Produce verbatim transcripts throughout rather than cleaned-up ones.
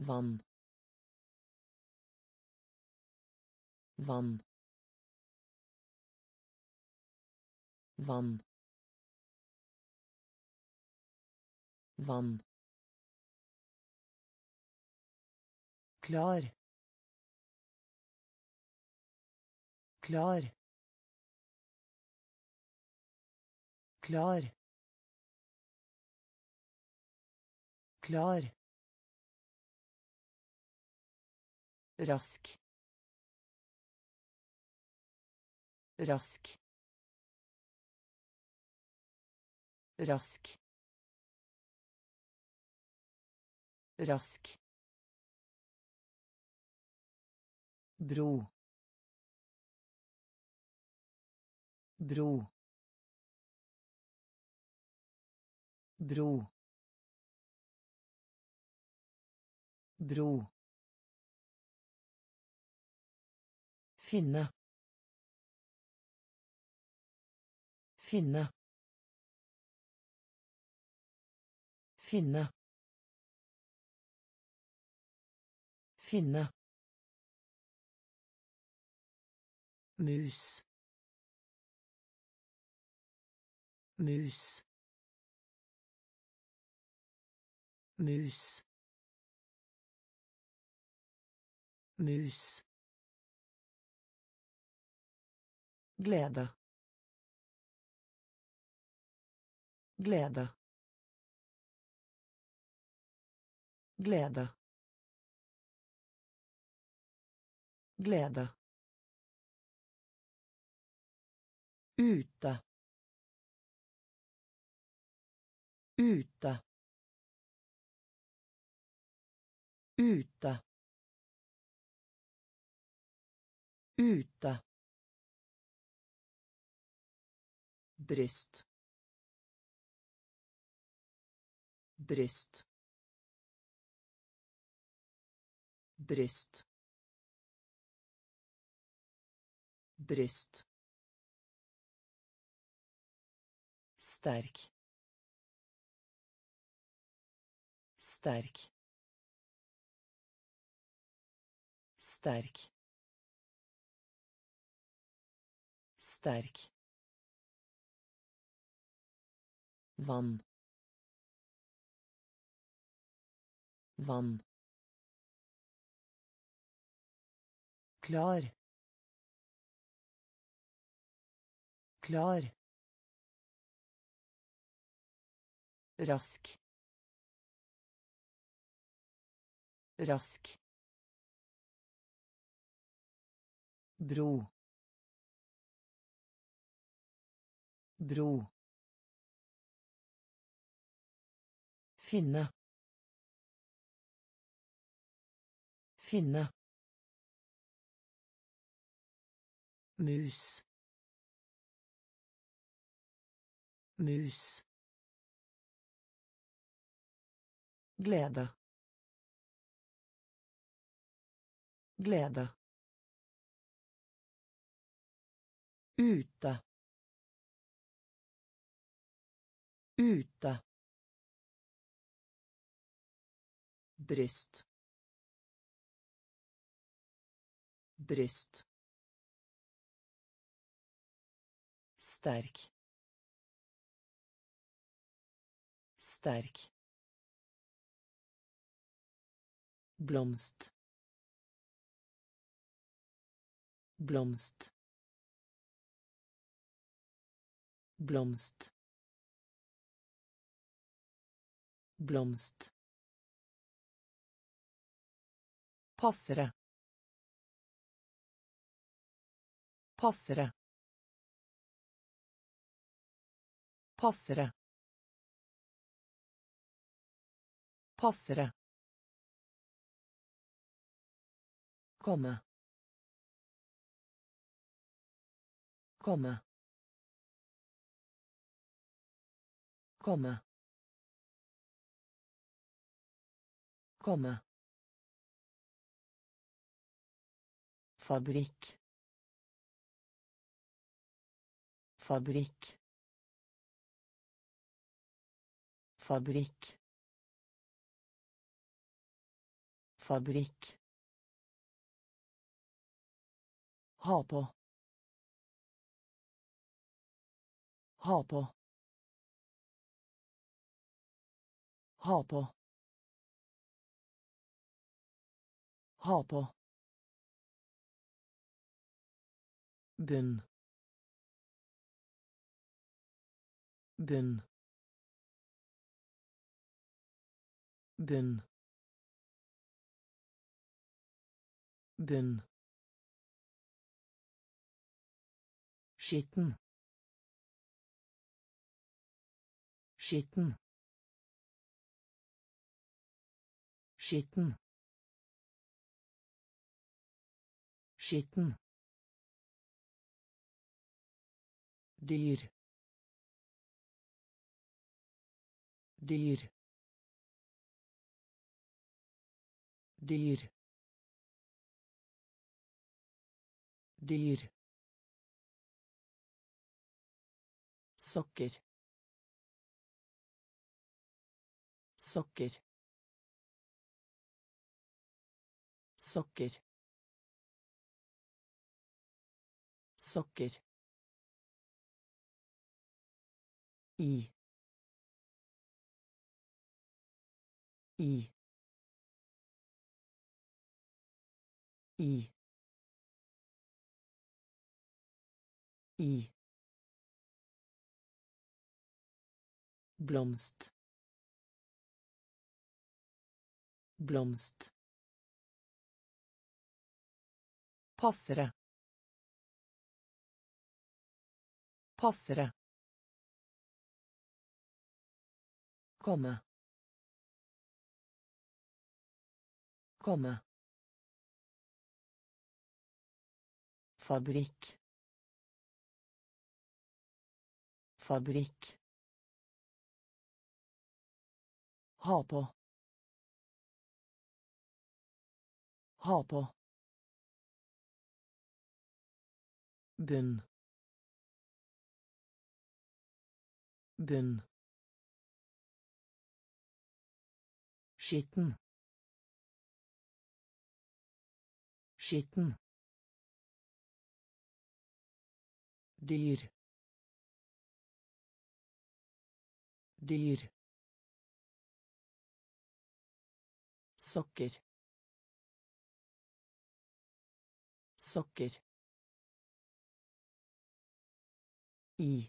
vann vann vann vann klar klar klar klar rask rask rask rask bro bro bro bro finne finne finne finne mus mus mus mus glede glede glede glede ute ute ute ute bryst bryst bryst bryst sterk sterk sterk sterk vann vann klar klar rask rask bro bro finne finne mus mus glede glede ute ute bryst bryst sterk sterk blomst blomst blomst blomst passere passere passere passere komme komme komme komme fabrikk fabrikk fabrikk Fabrikk. Ha på. Ha på. Ha på. Ha på. Bunn. Bunn. Bunn. Bunn. Skitten. Skitten. Skitten. Skitten. Dyr. Dyr. Dyr. Dyr. Socker. Socker. Socker. Socker. I. I. I. I. Blomst. Blomst. Passere. Passere. Komme. Komme. Fabrikk. Fabrikk. Ha på. Ha på. Bunn. Bunn. Skitten. Skitten. Dyr. Dyr. Socker. Socker. I.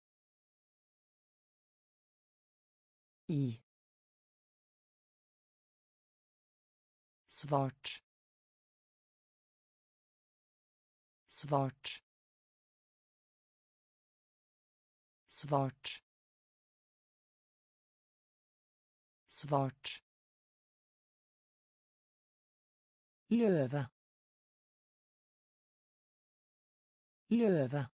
I. Svart. Svart. Svart. Svart. Løve. Løve.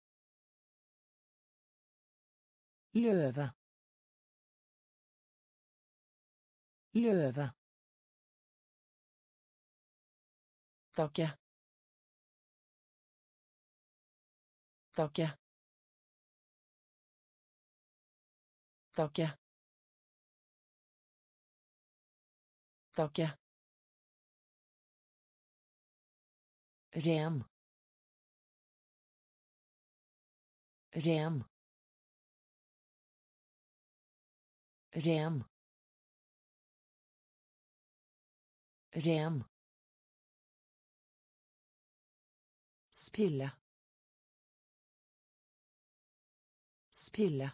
Løve. Løve. Takke. Takke. Takke. Takke. Ren. Ren. Ren. Ren. Spille. Spille.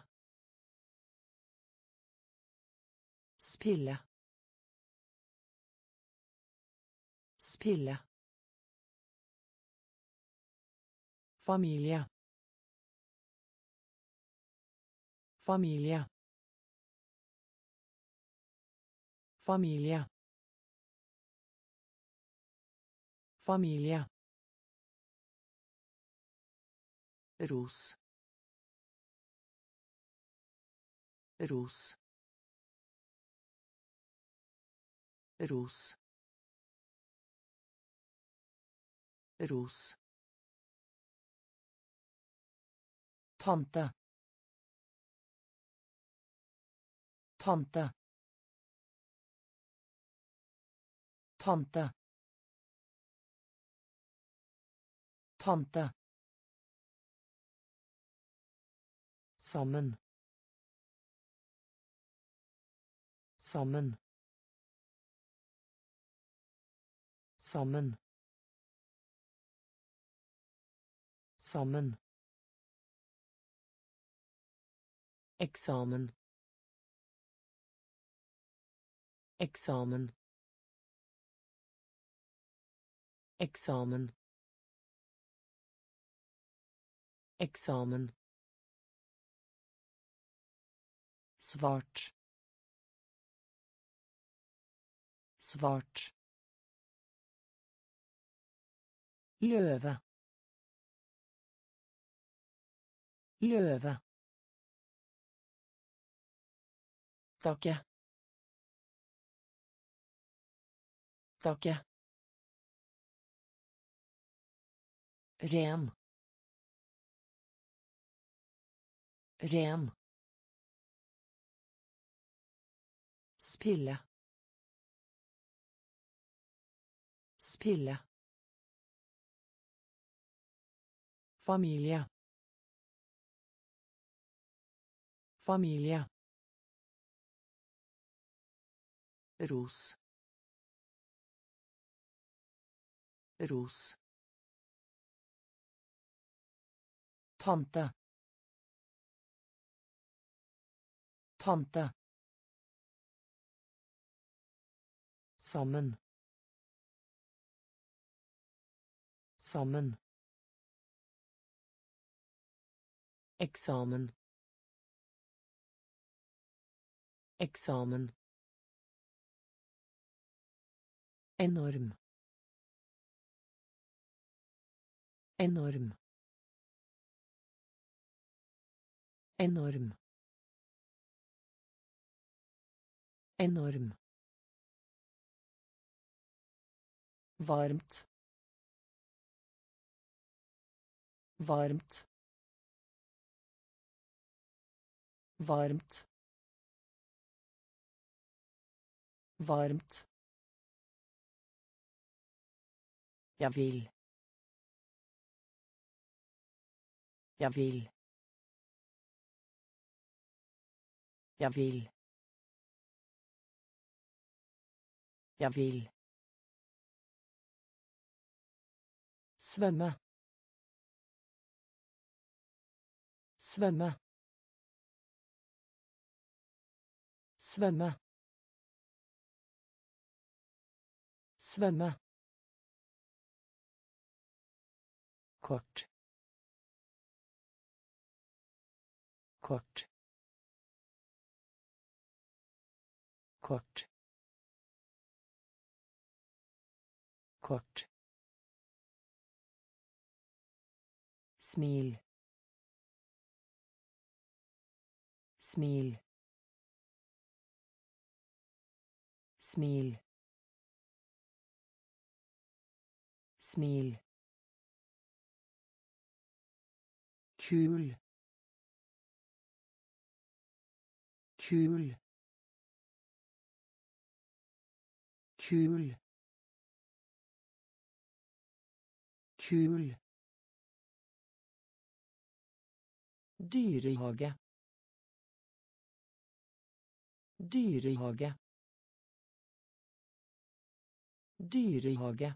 Spille. Spille. Familie. Familie. Familie. Familie. Ros. Ros. Ros. Ros. Tante. Tante. Tante. Tante. Sammen. Sammen. Sammen. Sammen. Eksamen. Eksamen. Eksamen. Eksamen. Svart. Svart. Løve. Løve. Takke. Takke. Ren. Ren. Spille. Spille. Familie. Familie. Ros. Ros. Tante. Tante. Sammen. Sammen. Eksamen. Eksamen. Enorm. Enorm. Enorm. Enorm. Varmt. Varmt. Varmt. Varmt. Jeg vil. Jeg vil. Jeg vil. Jeg vil. Svømme. Svømme. Svømme. Svømme. Kort. Kort. Kort. Kort. Smil. Smil. Smil. Smil. Kul. Kul. Kul. Kul. Dyrehage. Dyrehage. Dyrehage.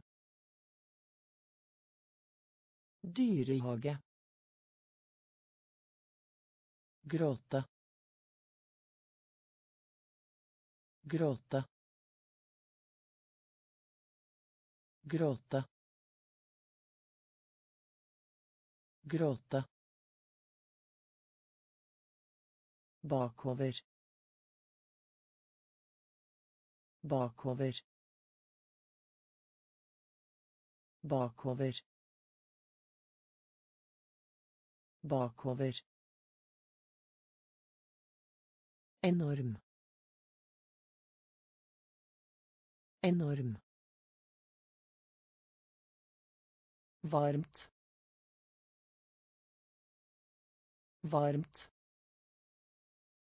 Dyrehage. Gråte. Gråte. Gråte. Gråte. Bakover. Bakover. Bakover. Bakover. Enorm. Enorm. Varmt. Varmt.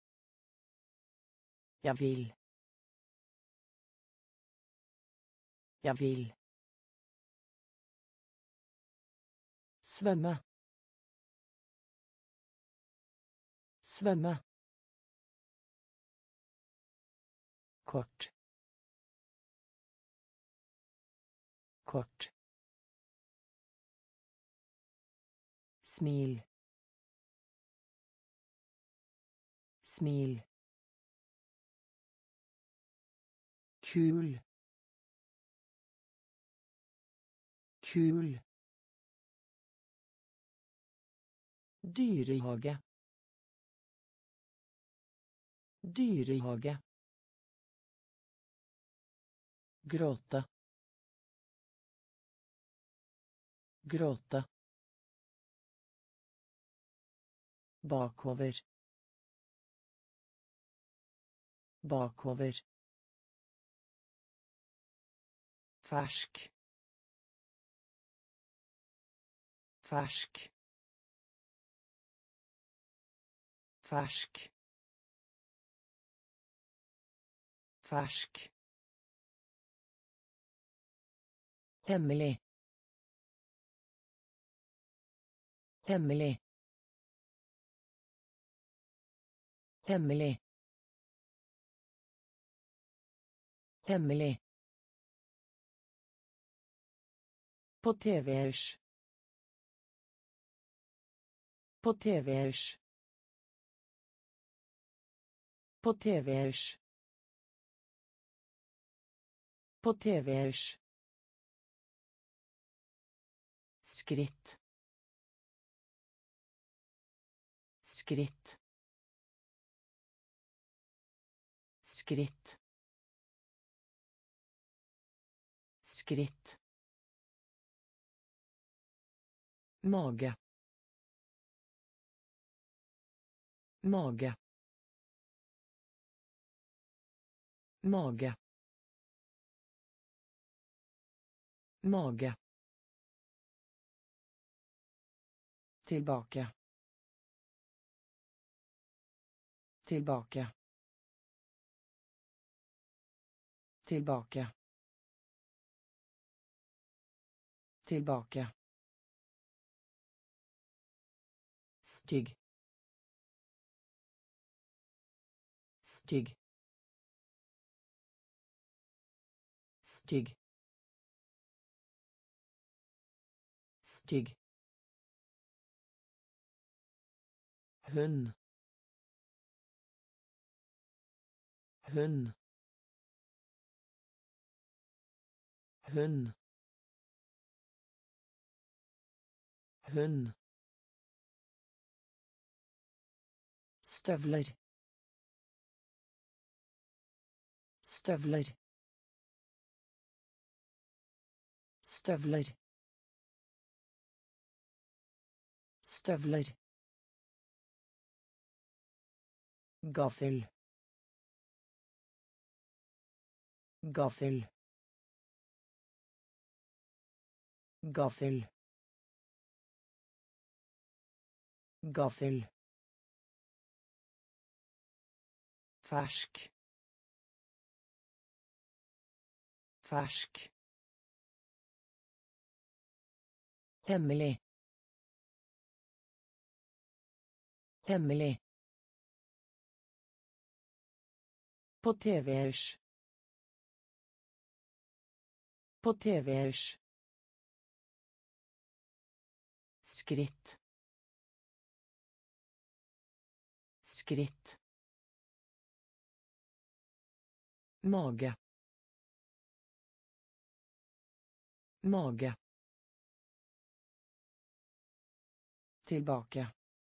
Jeg vil. Jag vill. Svømme. Svømme. Kort. Kort. Smil. Smil. Kul. Kul. Dyrehage. Dyrehage. Gråta. Gråta. Bakover. Bakover. Färsk. Färsk. Färsk. Färsk. Hemmelig. Hemmelig. Hemmelig. Hemmelig. På tvers. På tvers. På tvers. På tvers. Skritt. Skritt. Skritt. Skritt. Mage. Mage. Mage. Mage. Tillbaka. Tillbaka. Tillbaka. Tillbaka. Stygg. Stygg. Stygg. Stygg. Hund. Hund. Hund. Hund. Støvler. Støvler. Støvler. Støvler. Gaffel. Gaffel. Gaffel. Gaffel. Färsk. Färsk. Hemmelig. Hemmelig. På tvers. På tvers. Skritt. Skritt. Mage. Mage. Tillbaka.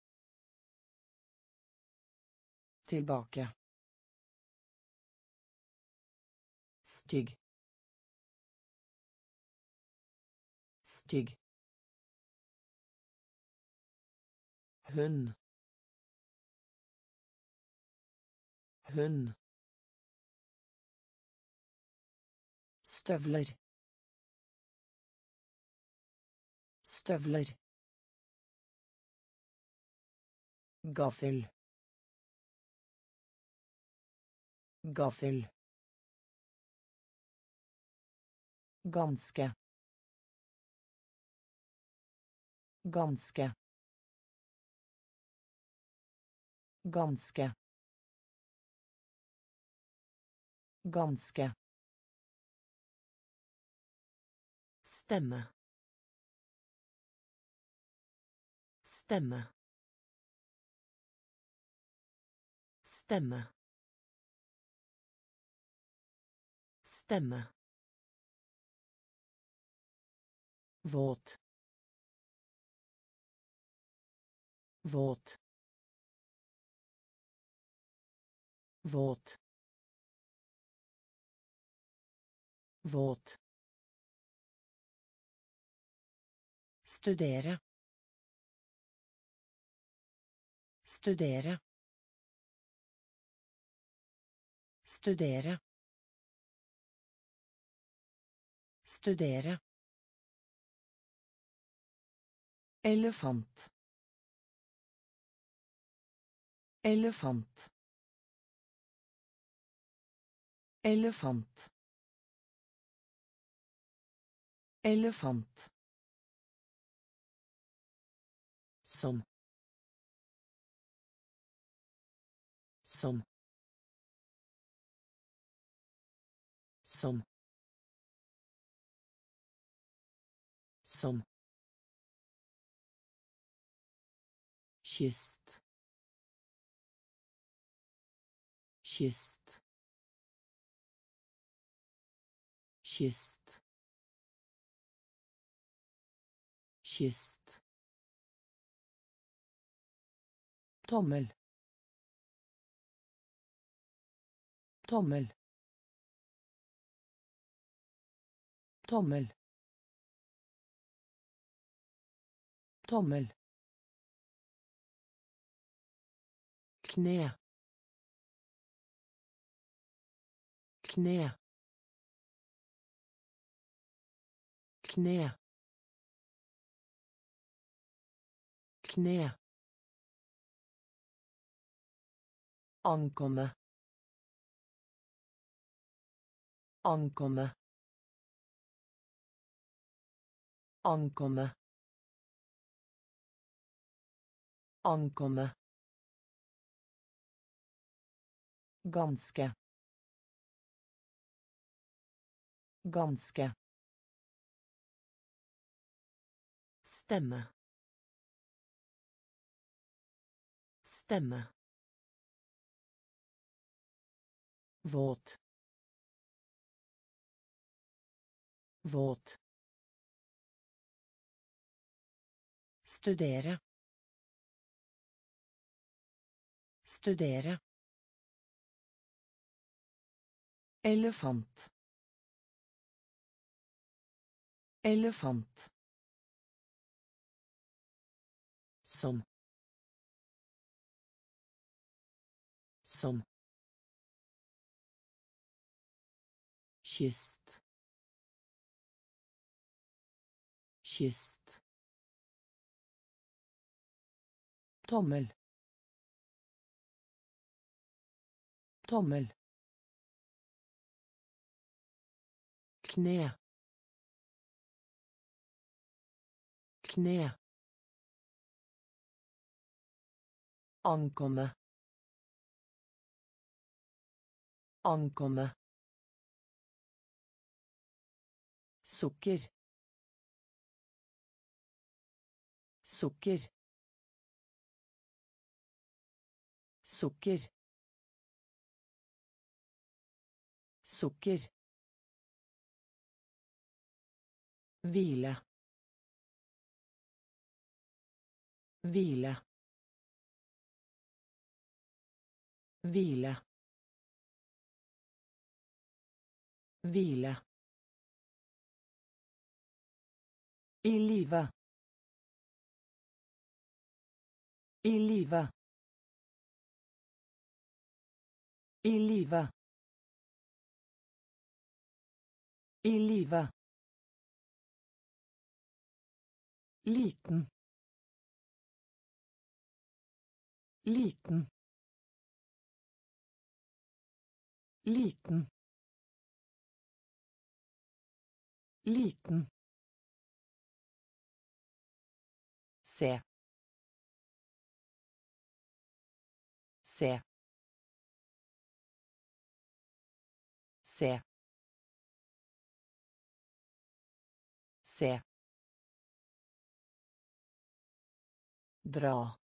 Tillbaka. Stygg. Stygg. Hund. Hund. Støvler. Støvler. Gaffel. Gaffel. Ganske. Ganske. Ganske. Ganske. Stemme. Stemme. Stemme. Stemme. Våt. Våt. Våt. Våt. Studere. Studere. Studere. Studere. Elefant. Elefant. Elefant. Elefant. Som. Som. Som. Som. Kyst. Kyst. Kyst. Kyst. Tommel. Tommel. Tommel. Tommel. Knä. Knä. Knä. Knä. Ankomme. Ankomme. Ankomme. Ankomme. Ganske. Ganske. Stemme. Stemme. Våt. Våt. Studere. Studere. Elefant. Elefant. Som. Som. Kyst. Kyst. Tommel. Tommel. Knä. Knä. Ankomme. Ankomme. Sukker. Sukker. Sukker. Sukker. Hvile. Hvile. Hvile. Hvile. I live. I live. I live. I live. Liten. Liten. Liten. Liten. Se. Se. Se. Se. Dra.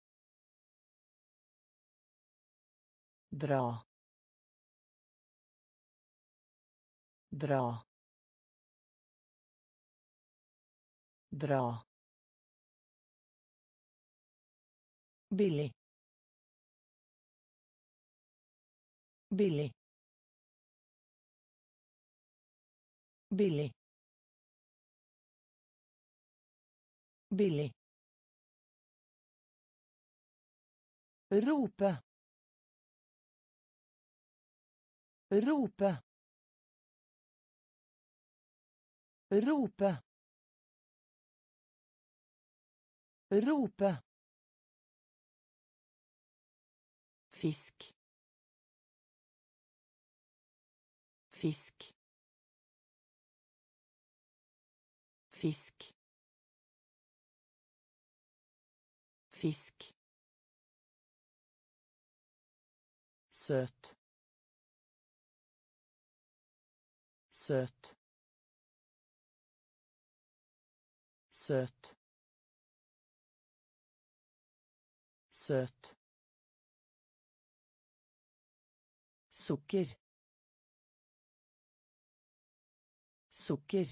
Dra. Dra. Dra. Billig. Billig. Billig. Billig. Rope. Rope. Rope. Rope. Fisk. Fisk. Fisk. Fisk. Søt. Søt. Søt. Søt. Sukker. Sukker.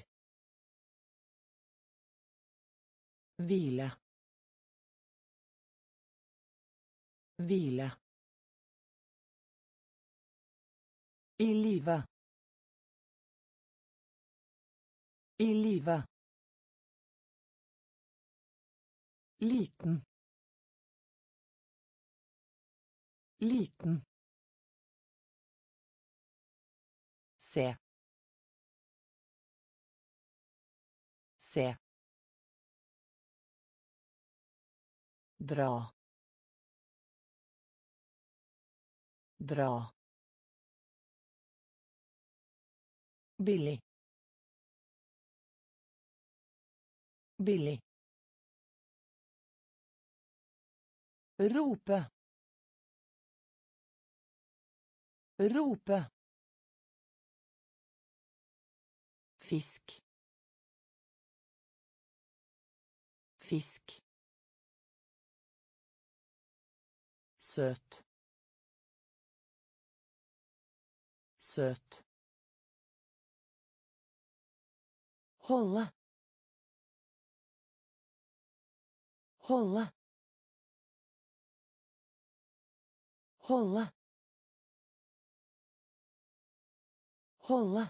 Hvile. Hvile. I live. I live. Liten. Liten. Se. Se. Dra. Dra. Billig. Billig. Rope. Rope. Fisk. Fisk. Søt. Søt. Holde. Holde. Holde. Holde.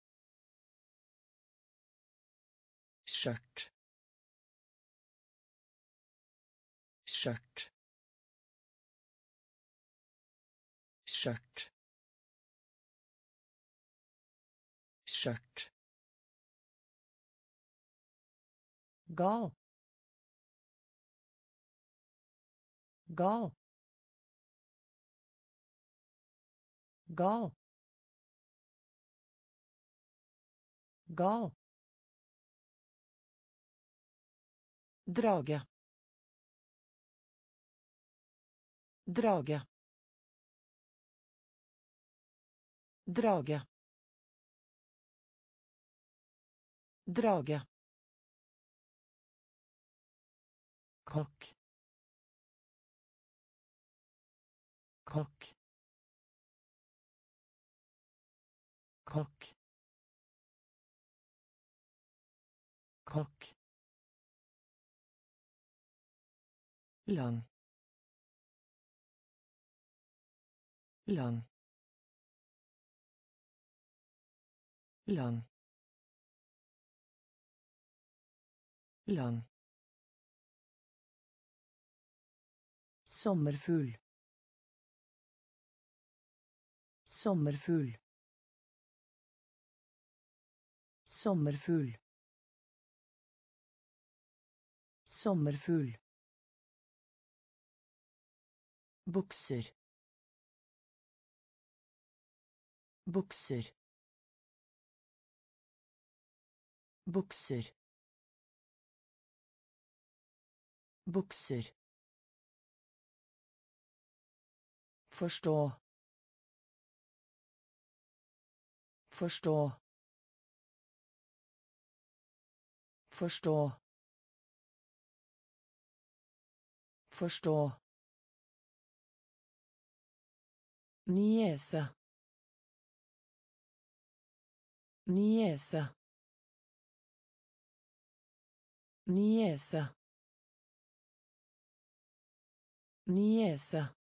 Skjørt. Skjørt. Skjørt. Skjørt. Gal. Gal. Gal. Gal. Drage. Drage. Drage. Drage. Kokk. Kokk. Kokk. Kokk. Lang. Lang. Lang. Lang. Sommerfugl. Sommerfugl. Sommerfugl. Sommerfugl. Bukser. Bukser. bukser, bukser, forstå, forstå, forstå, forstå, niese, niese, niese, niese,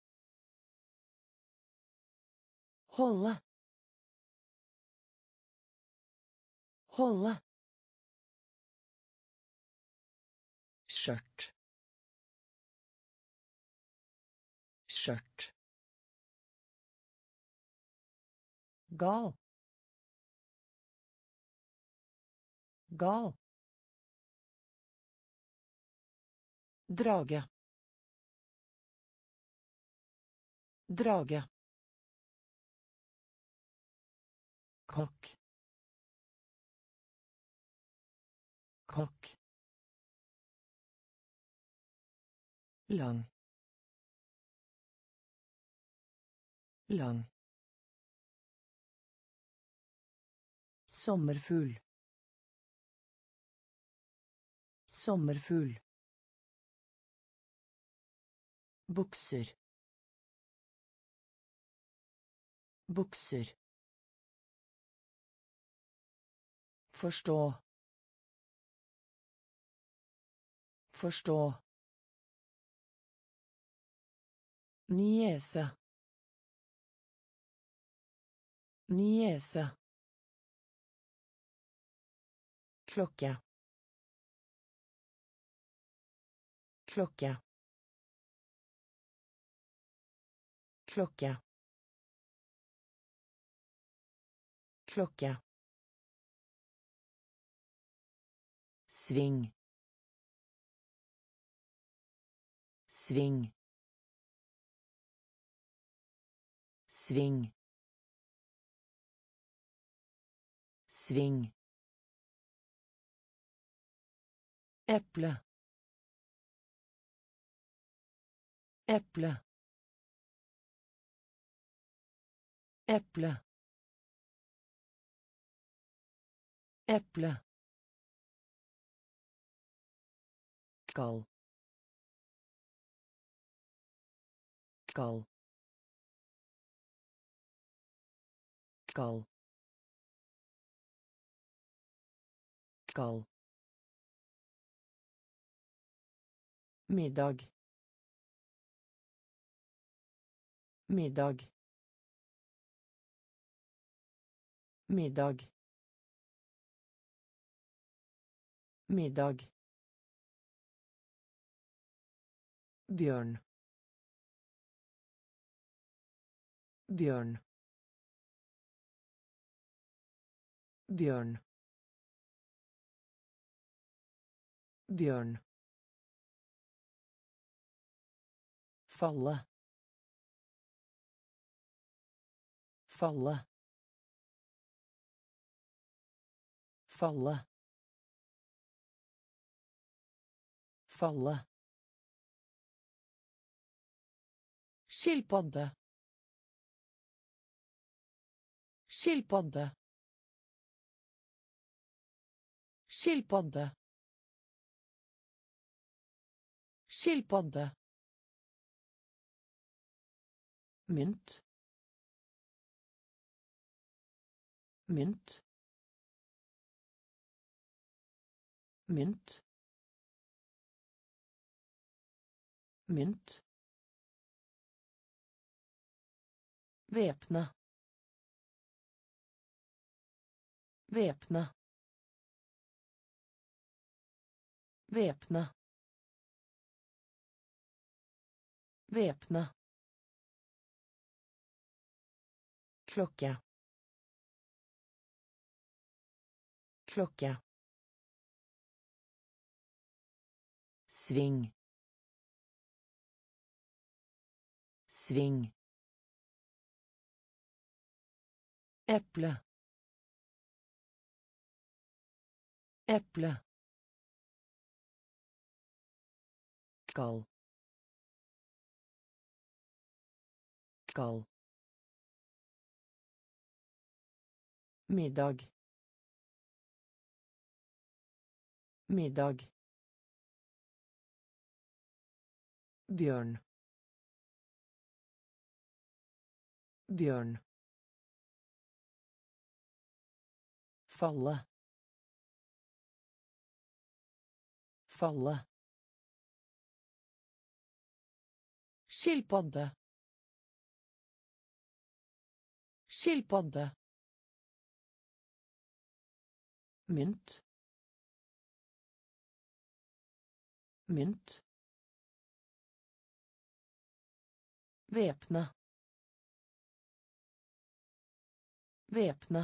holde, holde, skjørt, skjørt, gal, gal, drage, drage, kokk, kokk, lang, lang, sommerfugl, sommerfugl, bukser, bukser, forstå, forstå, niese, niese, klokke, klokke, klokke, klokke, sving, sving, sving, sving, eple, eple, eple, eple, kald, kald, kald, kald, middag, middag, middag, middag, bjørn, bjørn, bjørn, bjørn, falle, falle, falle, falle, skilpadde, skilpadde, skilpadde, skilpadde, mynt, mynt, mynt, mynt, væpne, væpne, væpne, væpne, klokke, klokke, sving, sving, eple, Eple. Kald. Kald. Middag. Middag. Bjørn. Bjørn. Falle. Falle. Skilpadde. Skilpadde. Mynt. Mynt. Væpna. Væpna.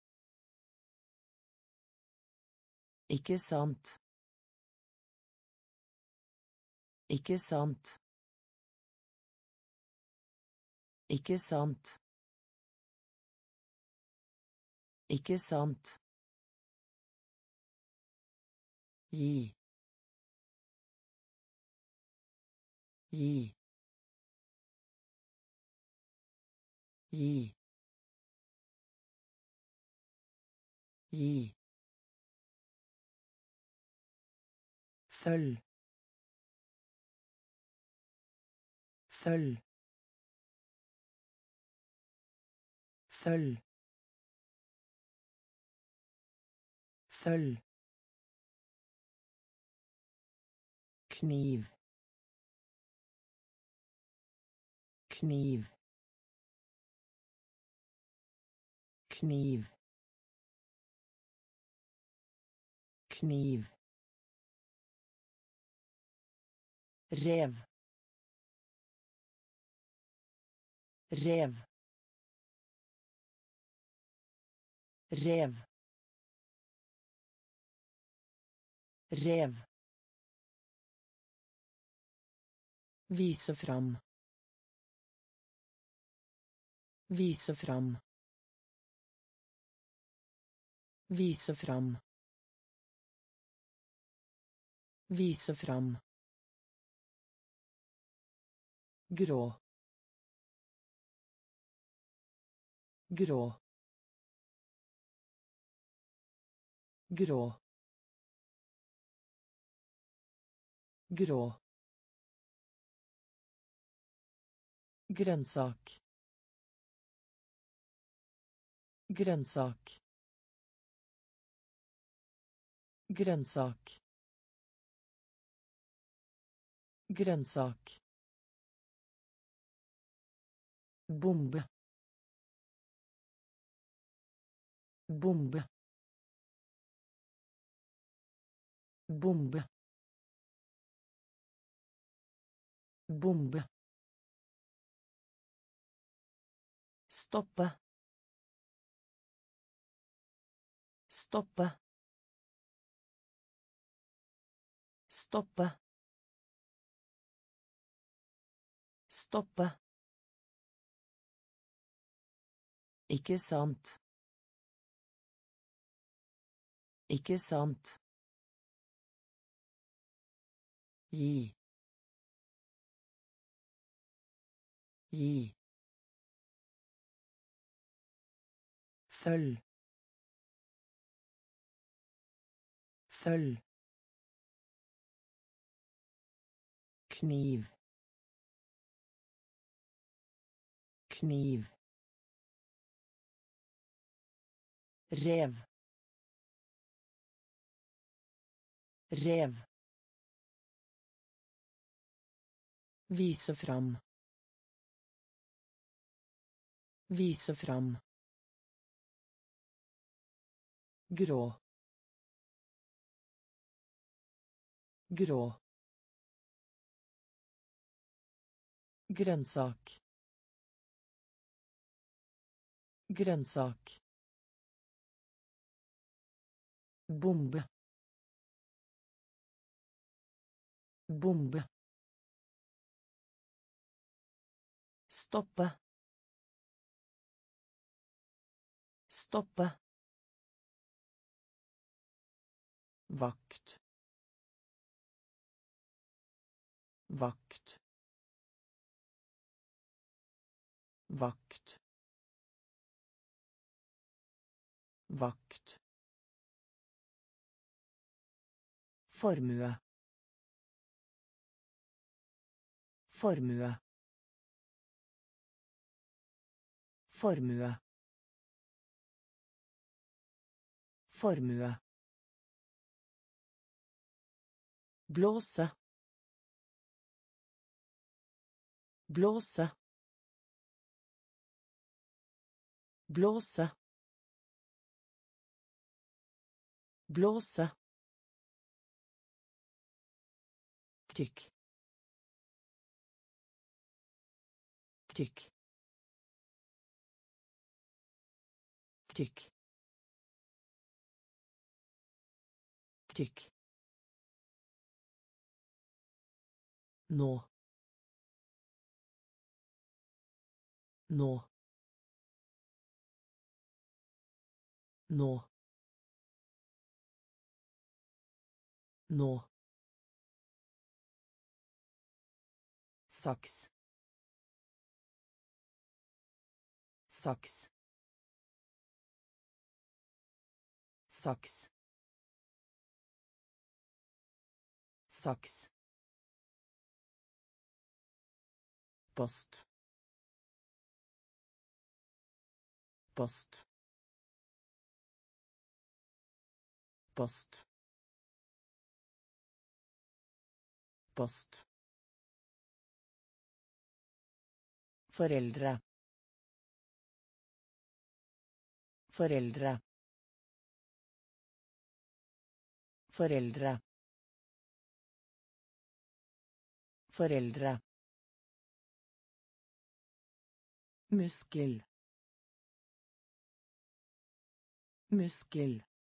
Ikke sant. Ikke sant. Ikke sant. Ikke sant. Gi. Gi. Gi. Gi. Følg. Følg. Følg. Følg. Kniv. Kniv. Kniv. Kniv. Rev. Rev. Rev. Rev. Vise fram. Vise fram. Vise fram. Vise fram. Grå. Grå. Grå. Grå. Grønnsak. Grønnsak. Grønnsak. Grønnsak. Bombe. Bombe. Bombe. Bombe. Stoppe. Stoppe. Stoppe. Stoppe. Ikke sant. Ikke sant. Gi. Gi. Følg. Følg. Kniv. Kniv. Rev. Rev. Vise fram. Vise fram. Grå. Grå. Grønnsak. Grønnsak. Bombe. Bombe. Stoppe. Stoppe. Vakt. Vakt. Vakt. Vakt. Formue. Formue. Formue. Formue. Blåse. Blåse. Blåse. Blåse. Trykk. Trykk. Trykk. Trykk. Nå. Nå. Nå. Nå. Saks. Saks. Saks. Saks. Post. Post. Post. Post. Foreldre. Foreldre. Foreldre. Foreldre. Muskel. Muskel.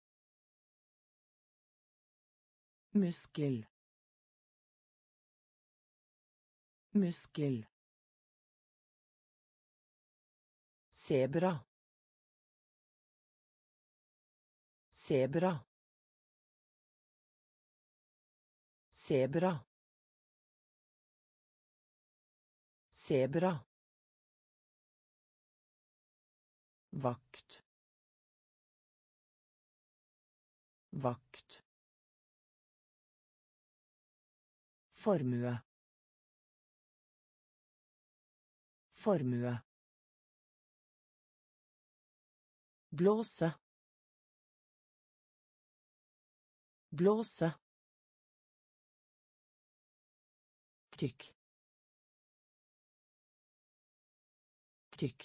Muskel. Muskel. Sebra. Sebra. Sebra. Sebra. Vakt. Vakt. Formue. Formue. Blåse. Blåse. Trykk. Trykk.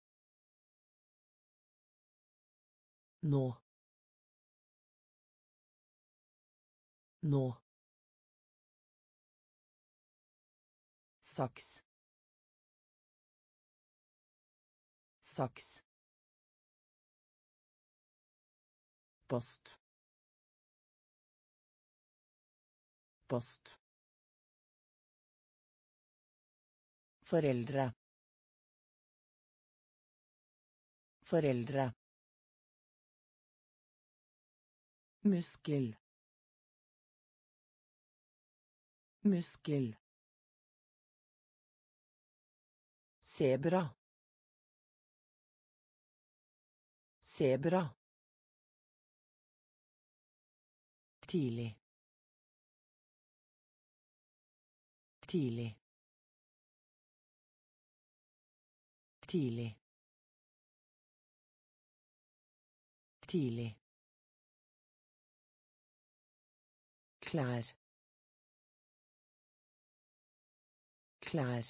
Nå. Nå. Saks. Saks. Post. Post. Foreldre. Foreldre. Muskel. Muskel. Sebra. Sebra. Tidlig. Tidlig. Tidlig. Tidlig. Klær. Klær.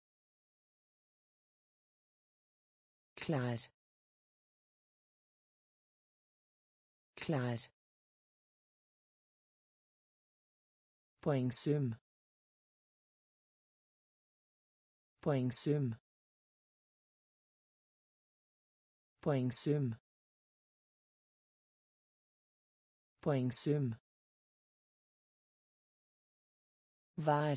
Klær. Klær. Poengsum. Poengsum. Poengsum. Poengsum. Vær.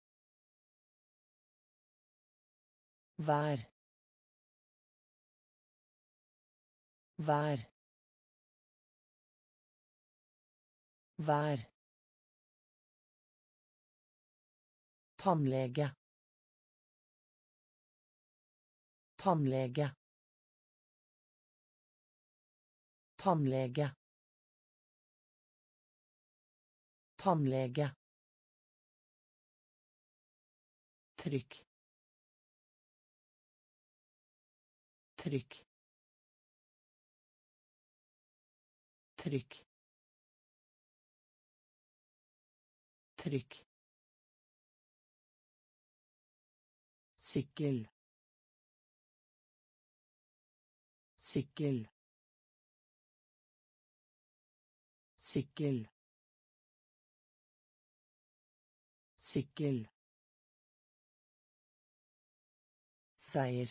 Vær. Vær. Vær. Tannlege. Tannlege. Tannlege. Tannlege. Trykk. Trykk. Trykk. Trykk. Sykkel. Sykkel. Sykkel. Sykkel. Seier.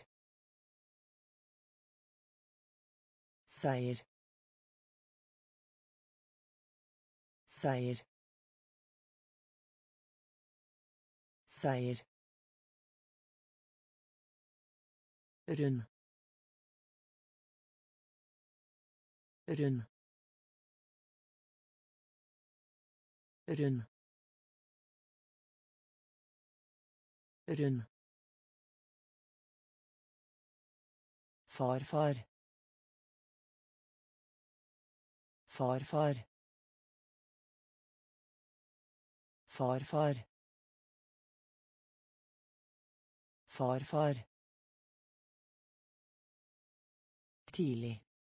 Seier. Seier. Seier. Rund. Rund. Rund. Rund. Farfar. Farfar. Farfar. Farfar. Tidlig.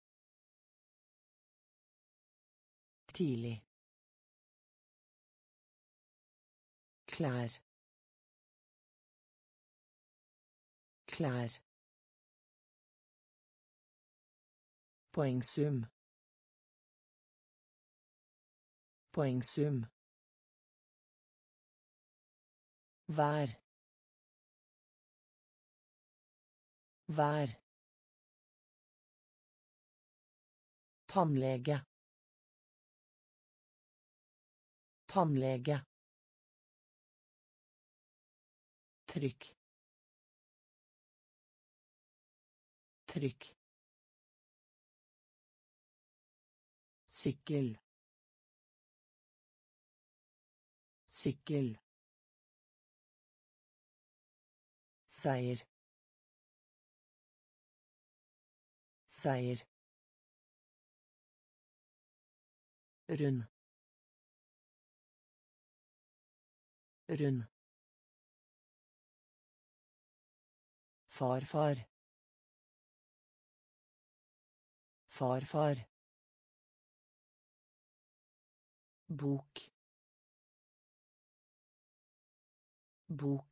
Tidlig. Klær. Klær. Poengsum. Poengsum. Vær. Vær. Tannlege. Tannlege. Trykk. Trykk. Sykkel. Sykkel. Seier. Seier. Rund. Rund. Farfar. Farfar. Bok. Bok.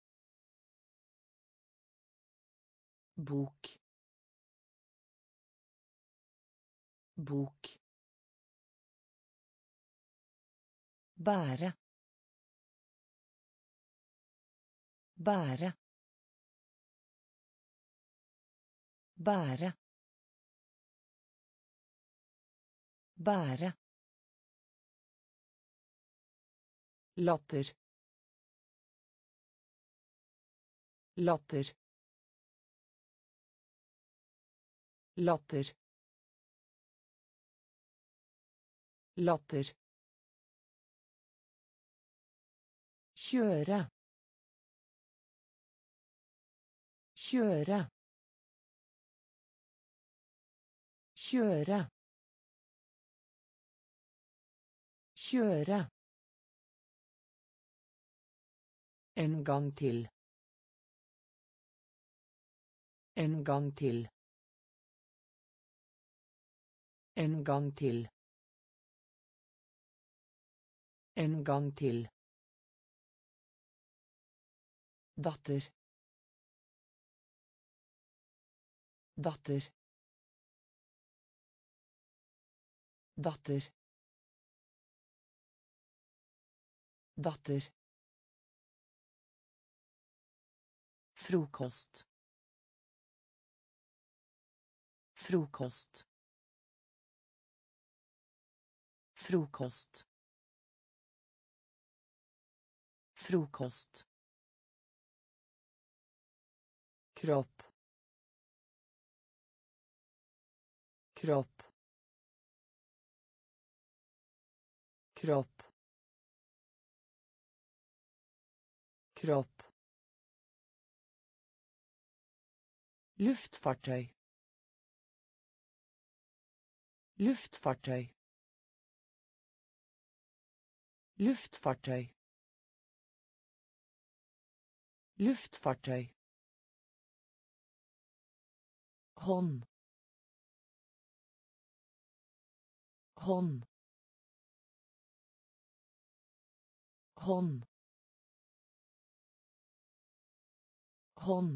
Bok. Bok. Bære. Bære. Bære. Bære. Latter. Latter. Latter. Latter. Kjøre. Kjøre. Kjøre. Kjøre. En gang til. En gang til. En gang til. En gang til. Datter. Datter. Datter. Datter. Frokost. Frokost. Frokost. Frokost. Kropp. Kropp. kropp, kropp, luftfartøy, luftfartøy, luftfartøy, luftfartøy, hånd, hånd, hånd, hånd,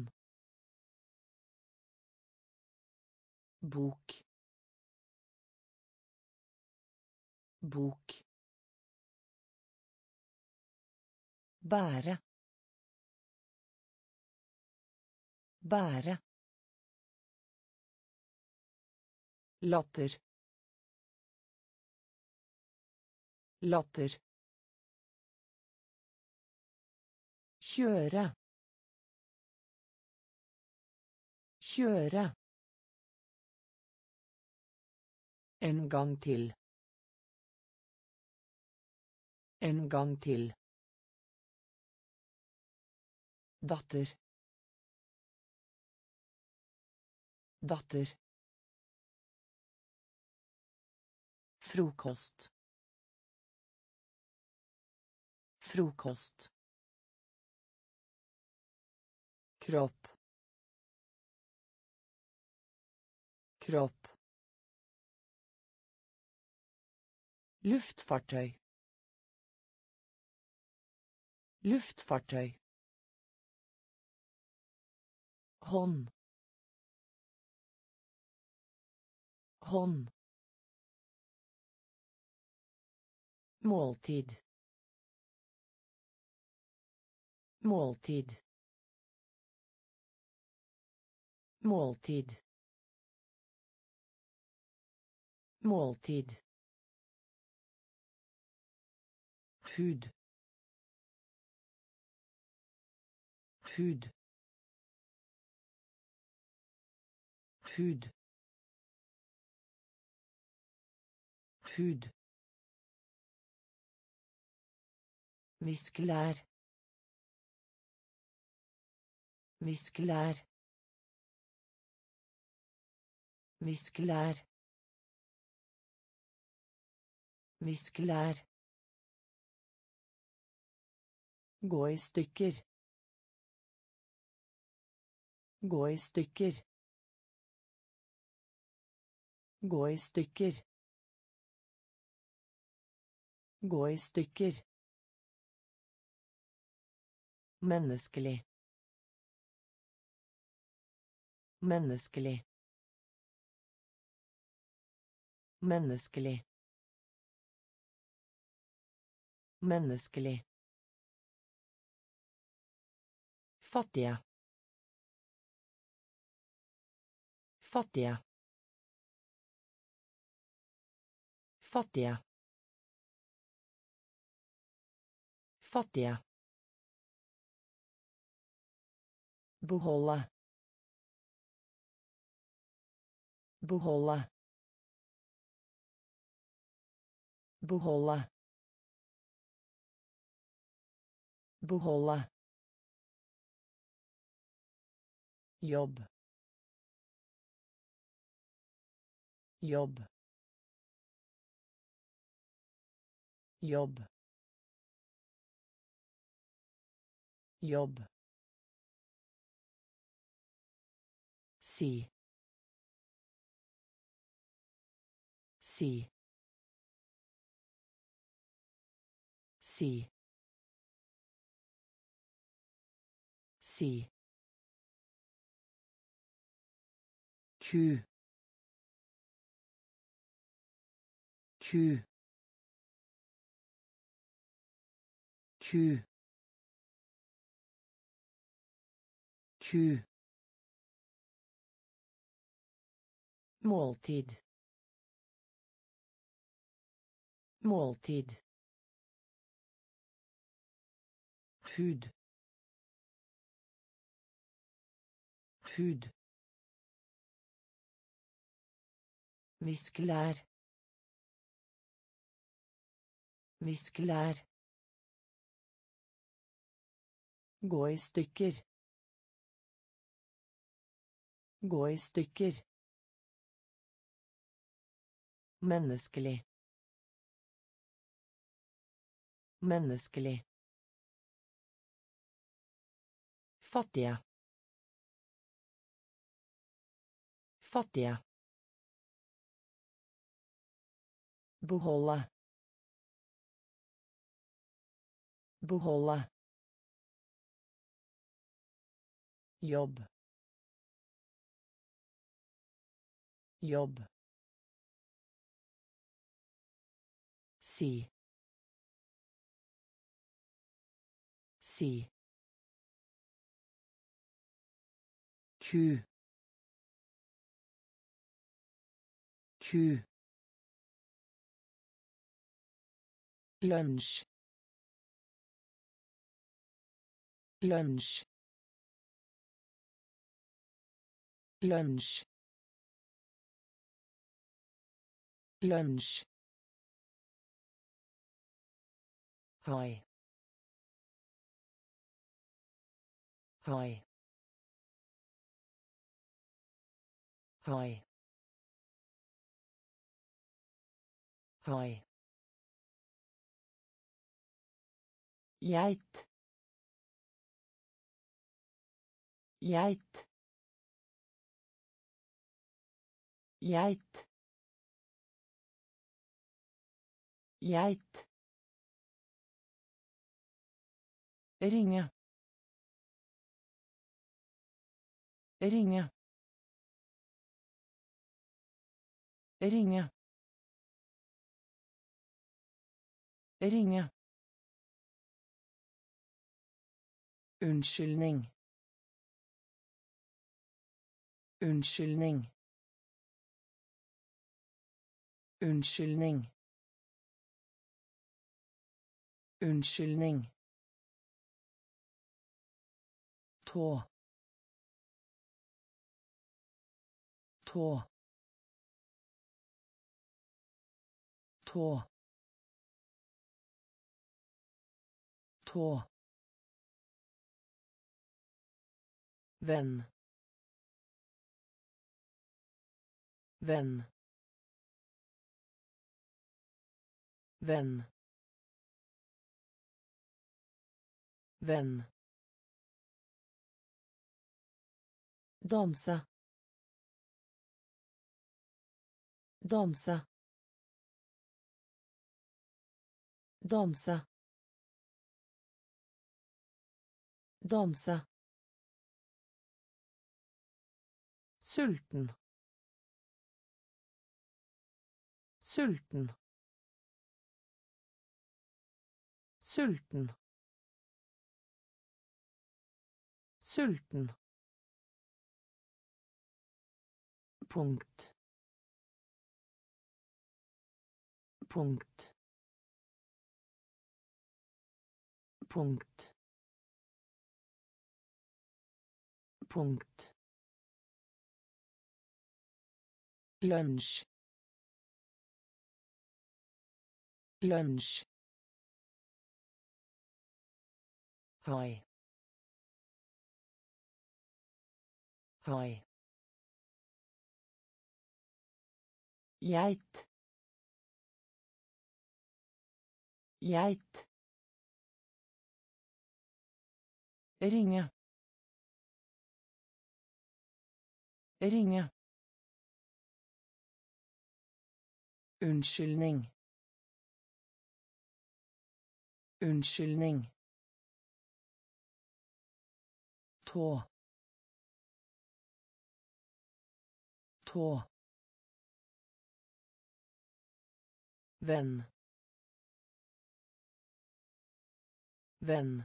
bok, bok, bære, bære, latter, latter, kjøre, kjøre, en gang til, en gang til, datter, datter, frokost, frokost, kropp, kropp, luftfartøy, luftfartøy, hånd, hånd, måltid, måltid, måltid, måltid, hud, hud, hud, hud, viskelær, viskelær, viskelær, viskelær, gå i stykker, gå i stykker, gå i stykker, gå i stykker, menneskelig, menneskelig, menneskelig, menneskelig, fattige, fattige, fattige, fattige, beholde, beholde, beholde, beholde, jobb, jobb, jobb, jobb, si, si, si, si, ku, ku, ku, ku, måltid, måltid, hud, hud, viskelær, Viskelær. Gå i stykker. Gå i stykker. Menneskelig. Menneskelig. Fattige. Fattige. Beholde. Beholde. Jobb. Jobb. Si. Si. Ku. Ku. Lunsj. Lunsj. Lunsj. Lunsj. Hai. Hai. Hai. Hai. Geit. Geit. Geit. Geit. Ringe. Ringe. Ringe. Ringe. Unnskyldning. Unnskyldning. Unnskyldning. Unnskyldning. Tå. Tå. Tå. Tå. Venn. Venn. Venn. Venn. Danse. Danse. Danse. Danse. Sulten. Sulten. Sulten. Sulten. Punkt. Punkt. Punkt. Punkt. Lunsj. Lunsj. Hai. Hai. Geit. Geit. Ringe. Ringe. Unnskyldning. Unnskyldning. Tå. Tå. Venn. Venn.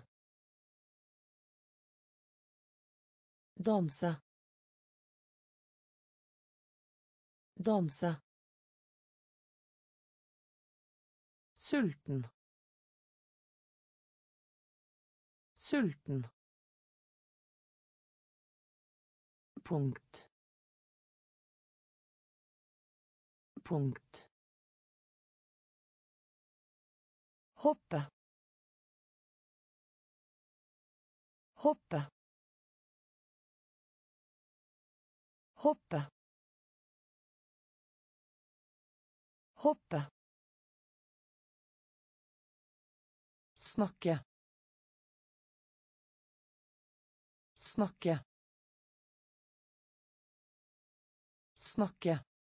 Danse. Danse. Sulten. Sulten. Punkt. Punkt. Hoppe. Hoppe. Hoppe. Hoppe. Snakke. Snakke. Snakke.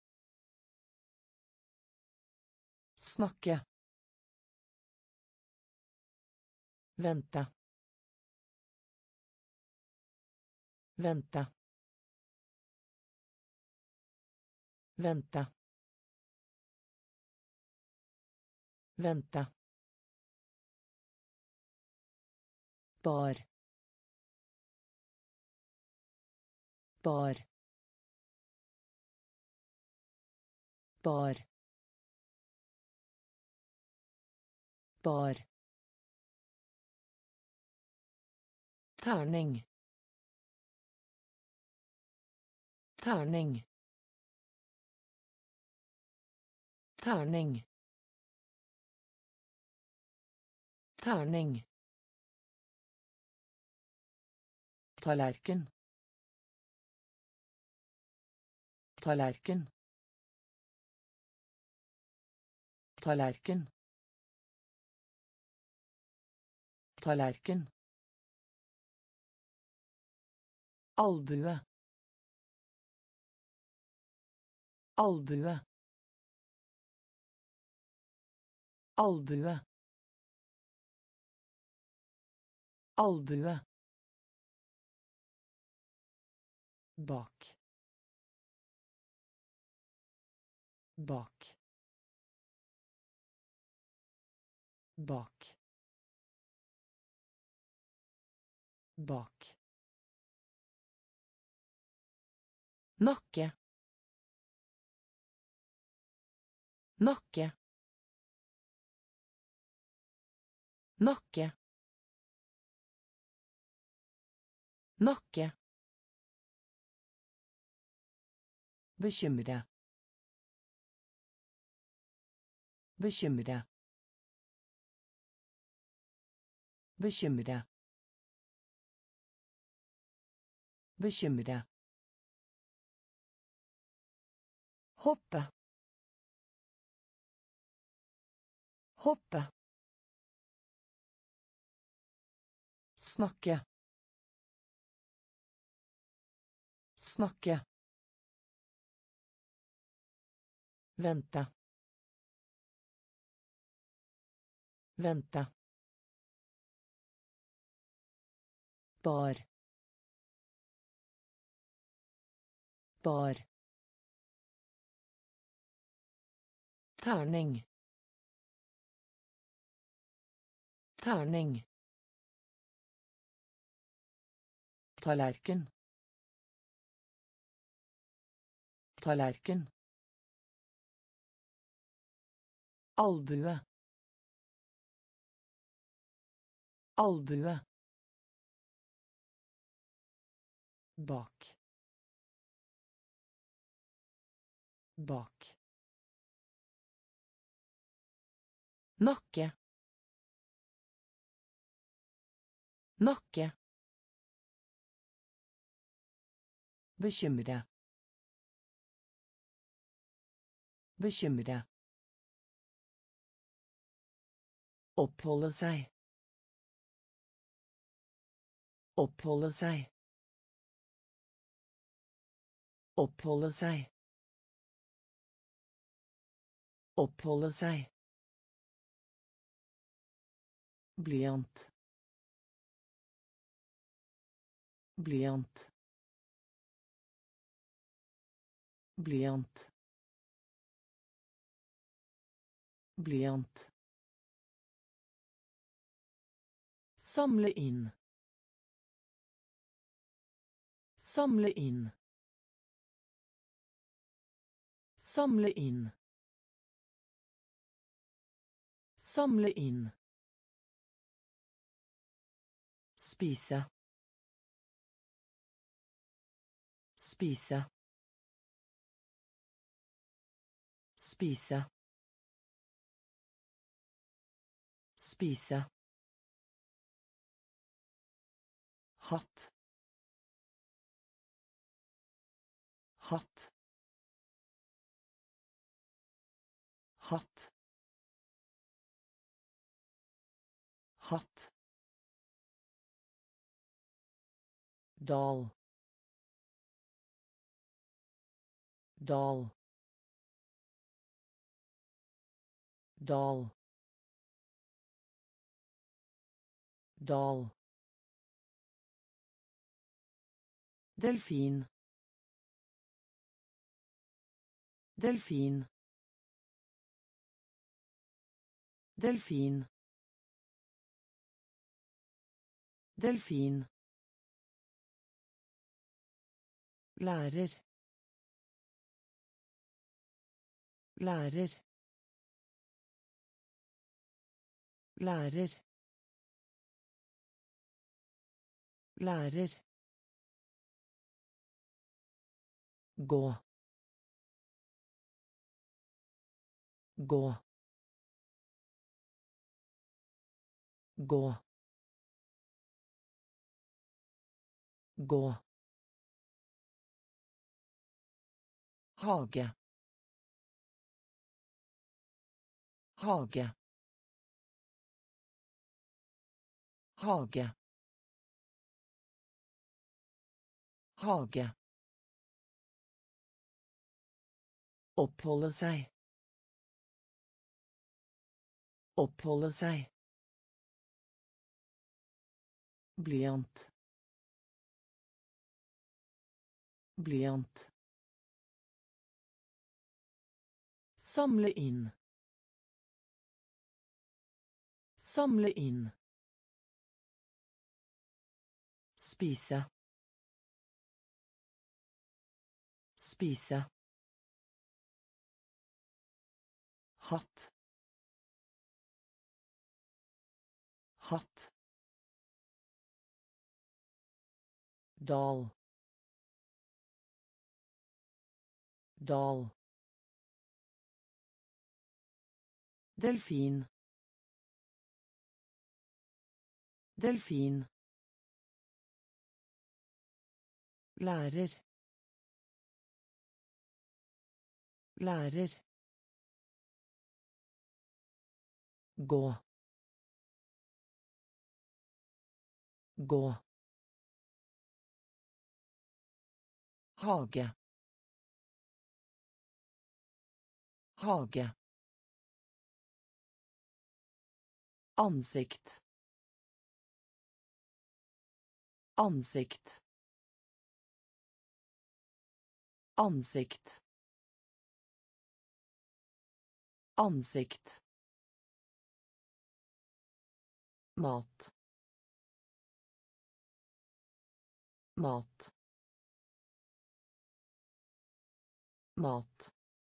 Snakke. Vente. Vente. Vente. Vente. Bar. Bar. Bar. Bar. Terning. Terning. Terning. Terning. Tallerken. Tallerken. Tallerken. Tallerken. Albue. Albue. Albue. Albue. Bak. Bak. Bak. Bak. Nakke. Nakke. Nakke. Nakke. Bekymre. Bekymre. Bekymre. Bekymre. Hoppe. Hoppe. Snakke. Snakke. Vente. Vente. Bar. Bar. Terning. Terning. Tallerken. Tallerken. Albue. Albue. Bak. Bak. Nakke. Nakke. Bekymre. Bekymre. Oppholde seg. Oppholde seg. Oppholde seg. Oppholde seg. Blyant. Blyant. Blyant. Blyant. Samle inn. Samle inn. Samle inn. Samle inn. Spise. Spise. Spise. Spise. Hatt. Hatt. Hatt. Hatt. Dal. Dal. Dal. Dal. Delfin. Delfin. Delfin. Delfin. Lærer. Lærer. Lærer. Lærer. Gå. Gå. Gå. Gå. Hage. Hage. Hage. Hage. Oppholde seg. Oppholde seg. Blyant. Blyant. Samle inn. Samle inn. Spise. Spise. Hatt. Hatt. Dal. Dal. Delfin. Delfin. Lærer. Lærer. Gå. Gå. Hage. Hage. Ansikt. Ansikt. Ansikt. Ansikt. Mat. Mat. Mat.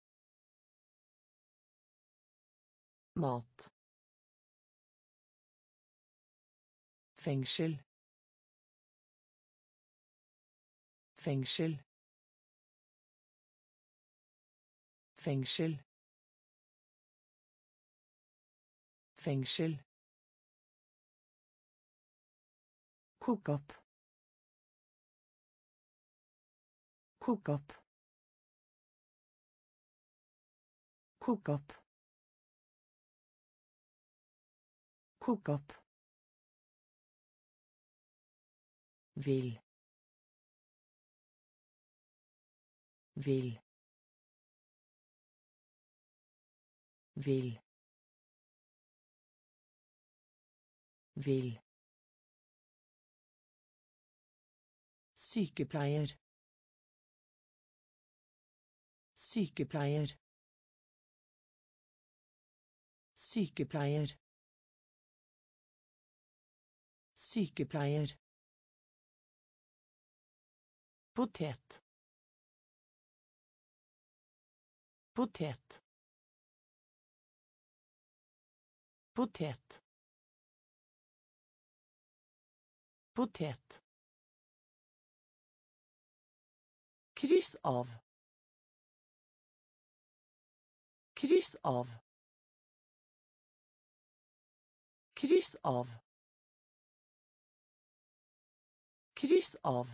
Mat. Fengsel. Fengsel. Fengsel. Fengsel. Kok opp. Kok opp. Kok opp. Kok opp. Vil. Vil. Vil. Vil. Sykepleier. Sykepleier. Sykepleier. Sykepleier. Potet. Potet. Potet. Potet. Kryss av. Kryss av. Kryss av. Kryss av.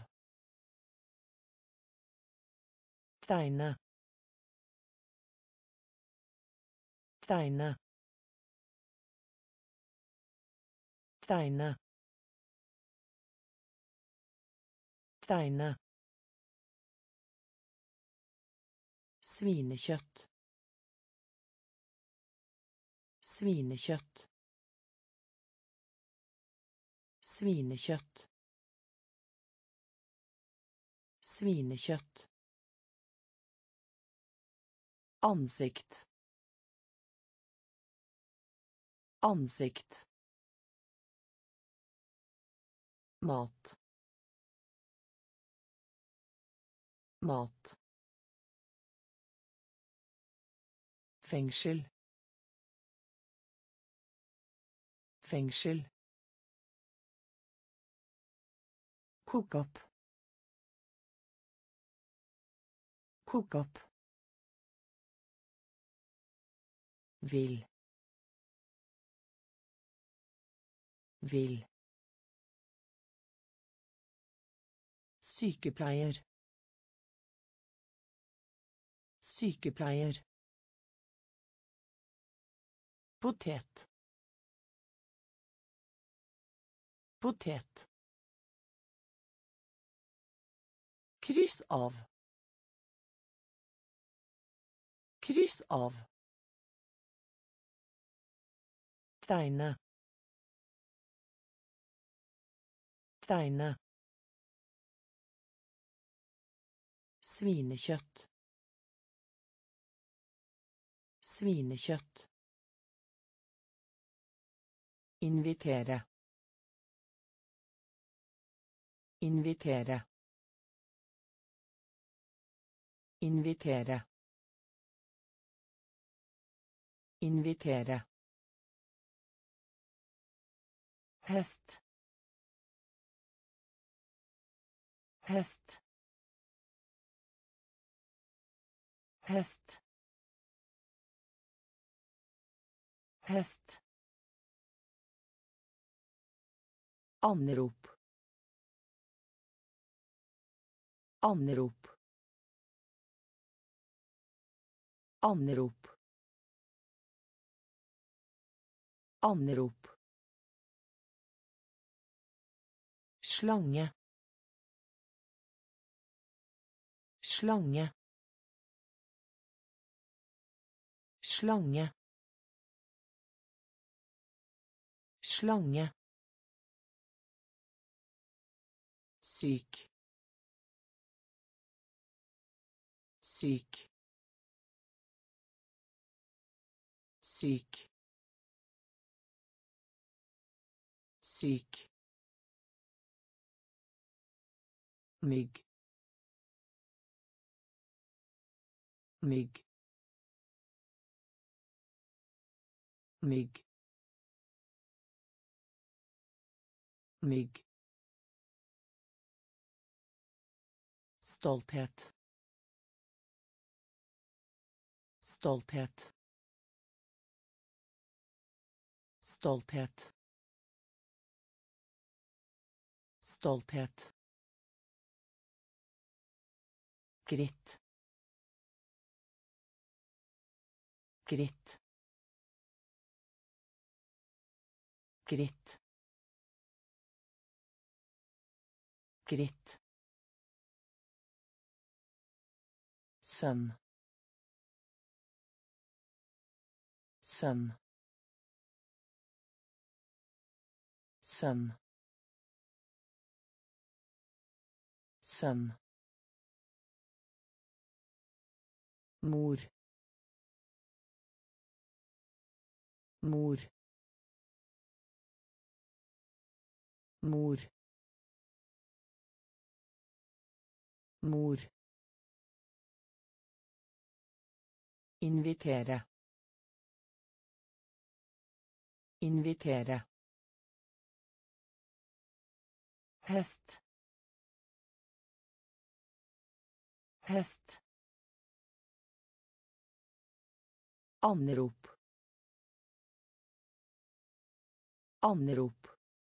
Tegne. Tegne. Tegne. Tegne. Svinekjøtt. Svinekjøtt. Svinekjøtt. Svinekjøtt. Ansikt. Ansikt. Mat. Mat. Fengsel. Fengsel. Kok opp. Kok opp. Vil. Vil. Sykepleier. Sykepleier. Potet. Potet. Kryss av. Kryss av. Tegne. Tegne. Svinekjøtt. Svinekjøtt. Invitere. Invitere. Invitere. Invitere. Hest. Hest. Hest. Hest. Anrop. Anrop. Anrop. Anrop. Slange. Slange. Slange. Slange. Syk. Syk. Syk. Syk. Mygg. Mygg. Mygg. Mygg. Stolthet. Stolthet. Stolthet. Stolthet. Gritt. Gritt. Gritt. Gritt. Sønn. Sønn. Sønn. Sønn. Mor. Mor. Mor. Mor. Invitere. Invitere. Hest. Hest. Anrop. Anrop.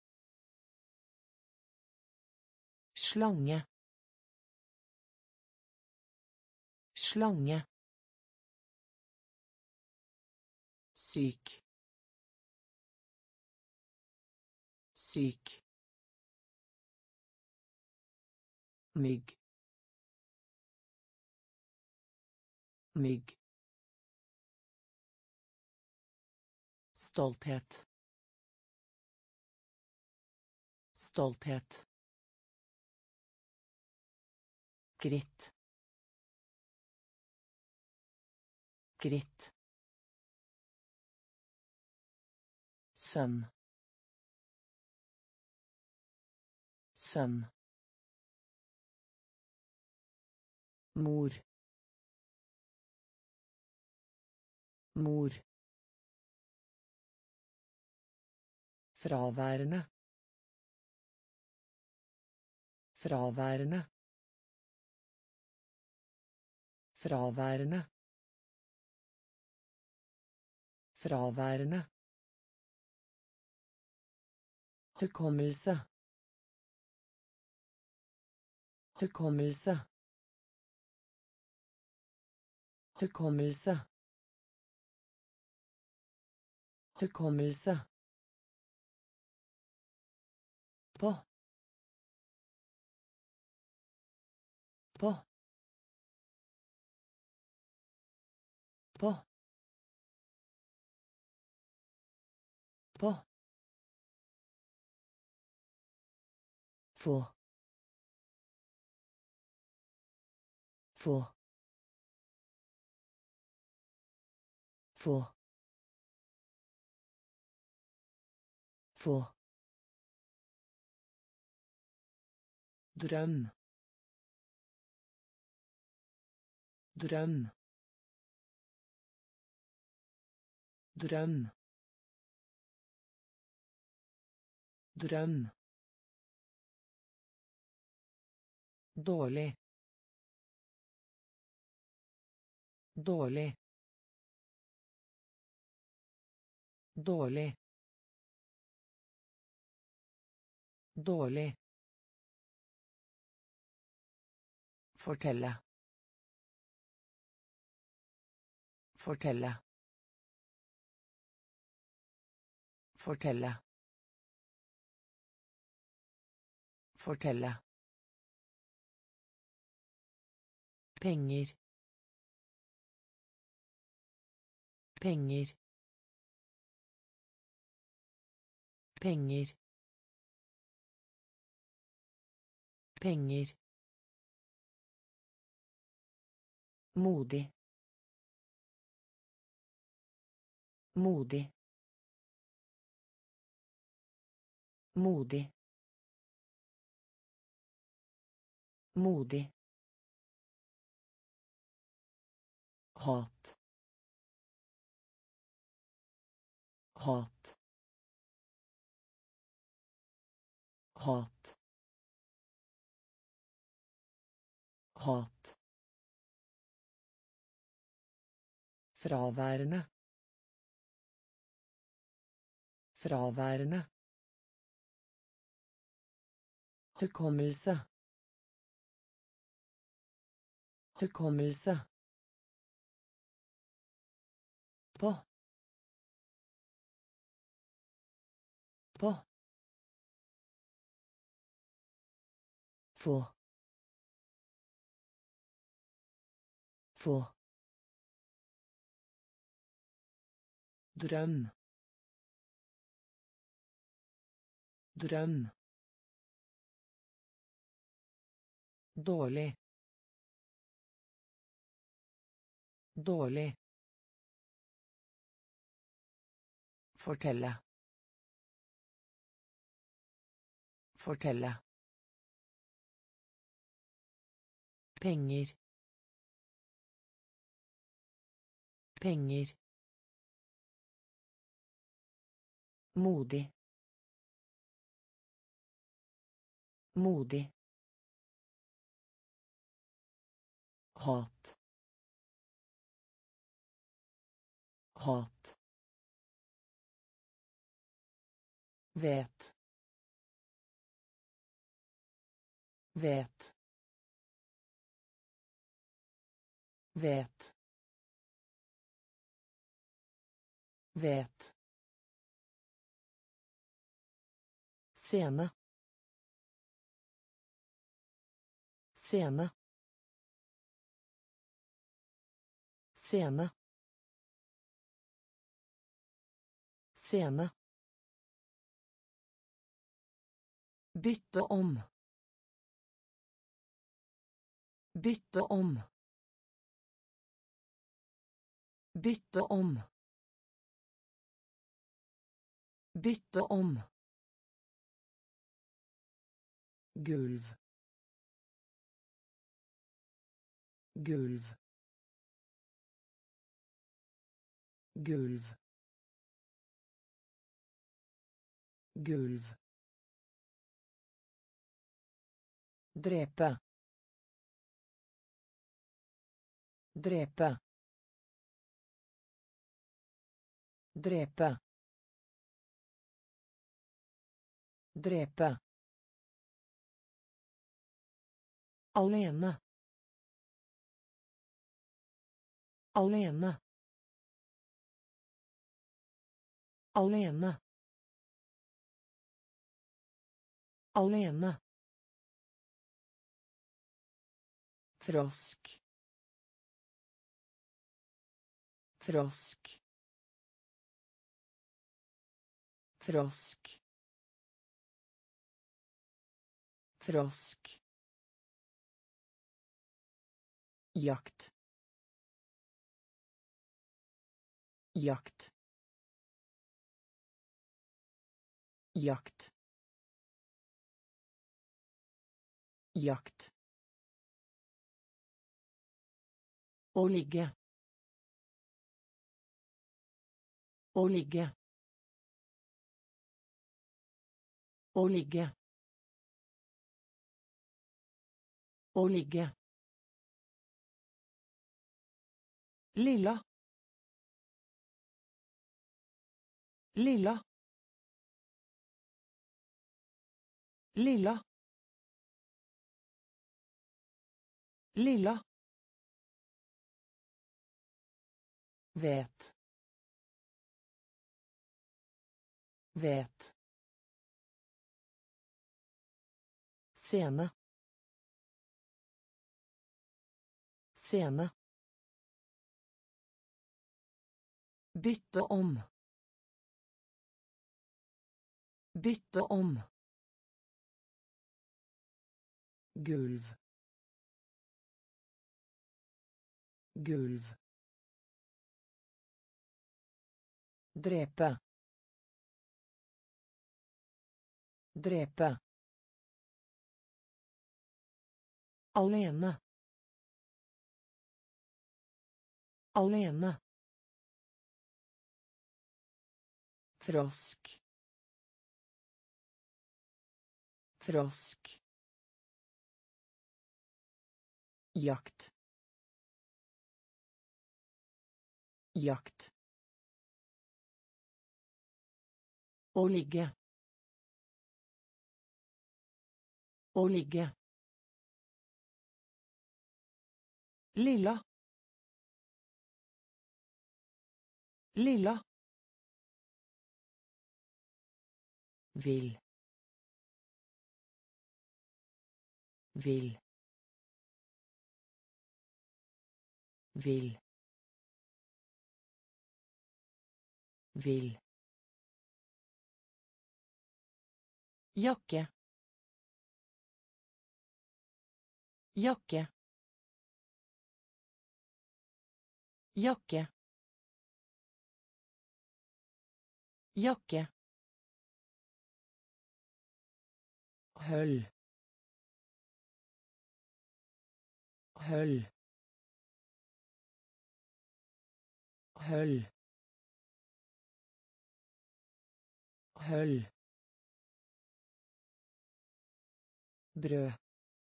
Slange. Slange. Syk. Syk. Mygg. Mygg. Stolthet. Stolthet. Gritt. Gritt. Sønn. Sønn. Mor. Mor. Fraværende. Fraværende. Fraværende. Fraværende. Hukommelse. Hukommelse. Hukommelse. Hukommelse. På. På. På. På. Få. Få. Få. Få. Drøm. Drøm. Drøm. Drøm. Dårlig. Dårlig. Dårlig. Dårlig. Fortelle. Fortelle. Fortelle. Fortelle. Penger. Penger. Penger. Penger. Modig. Modig. Modig. Modig. Hat. Hat. Hat. Hat. Fraværende. Fraværende. Hukommelse. Hukommelse. På. På. Få. Få. Drøm. Drøm. Dårlig. Dårlig. Fortelle. Fortelle. Penger. Penger. Modig. Modig. Hat. Hat. vet, vet, vet, vet, scene, scene, scene, scene, bytte om, bytte om, bytte om, bytte om, gulv, gulv, gulv, gulv, drepe, drepe, drepe, drepe, alene, alene, alene, alene, frosk, frosk, frosk, frosk, jakt, jakt, jakt, jakt, å ligge, å ligge, å ligge, å ligge, lilla, lilla, lilla, lilla, vet, vet, scene, scene, bytte om, bytte om, gulv, gulv, drepe, drepe, alene, alene, frosk, frosk, jakt, jakt, å ligge, å ligge, lilla, lilla, vill, vill, vill, vill, jakke, jakke, jakke, jakke, høll, høll, høll, høll, brød,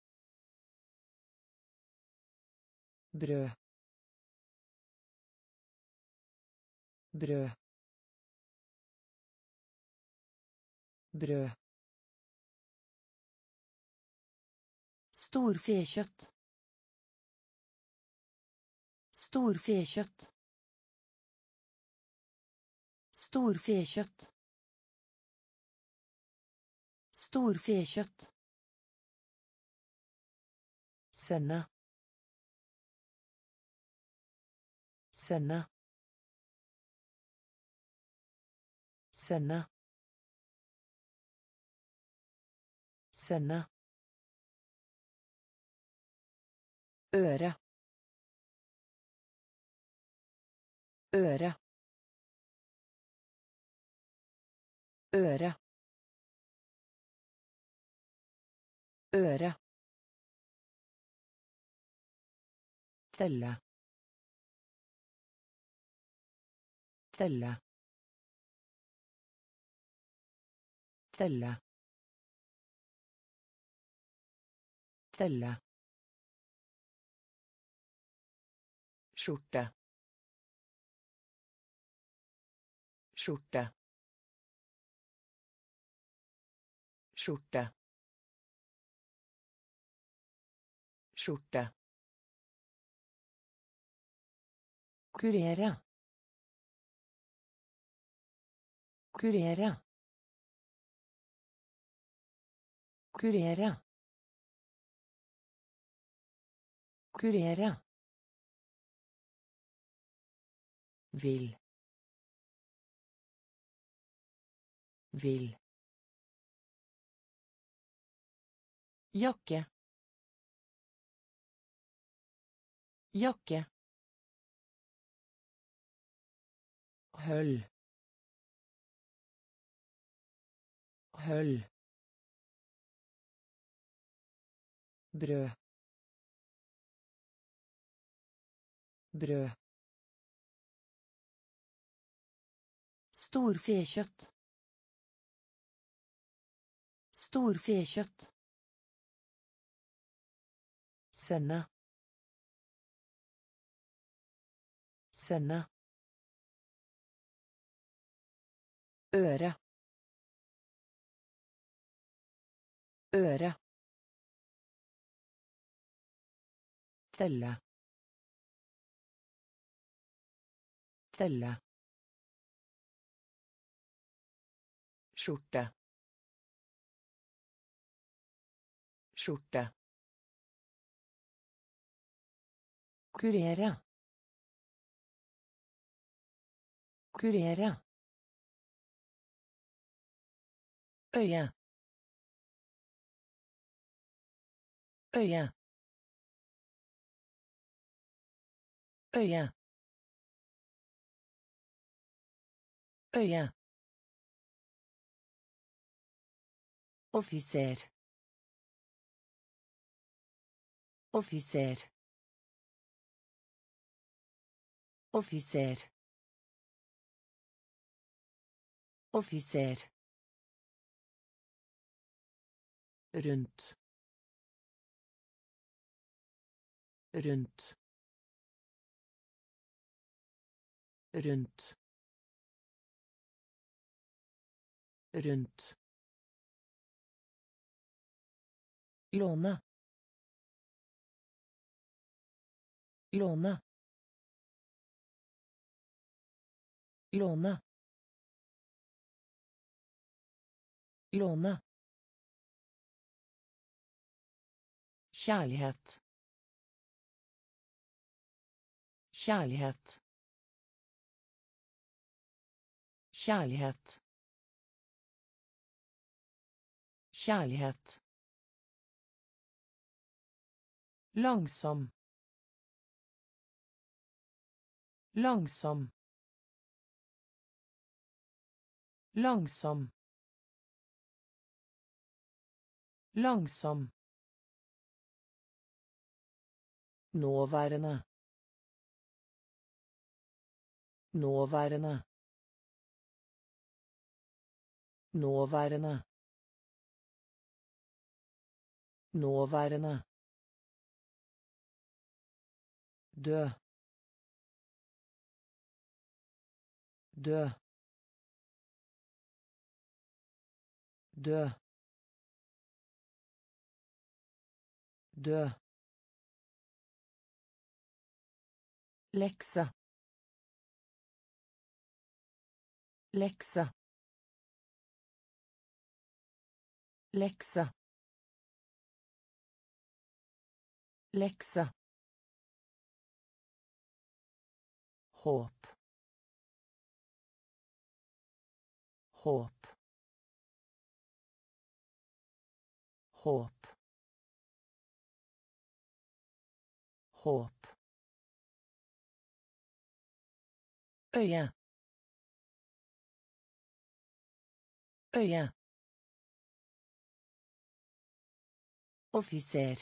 brød, brød, brød, Storfekjøtt. Storfekjøtt. Storfekjøtt. Storfekjøtt. sende, sende, sende, sende, øre, øre, øre, øre, telle, telle, telle, telle, skjorte, skjorte, skjorte, skjorte, Kurere. Kurere. Kurere. Kurere. vil, vil, Jakke. Jakke. høll, høll, brød, brød, Storfekjøtt. Storfekjøtt. sende, sende, øre, øre, telle, telle, skjorte, skjorte, Kurere. Kurere. Øye. Øye. Øye. Øye. offiser, offiser, offiser, offiser, rundt, rundt, rundt, rundt, Låne. Låne. Låne. Låne. kjærlighet, kjærlighet, kjærlighet, kjærlighet, langsom, langsom, langsom, langsom, nåværende, nåværende, nåværende, nåværende, dø, dø, dø, dø, lekse, lekse, lekse, lekse, håp, håp, håp, håp, øye, øye, offiser,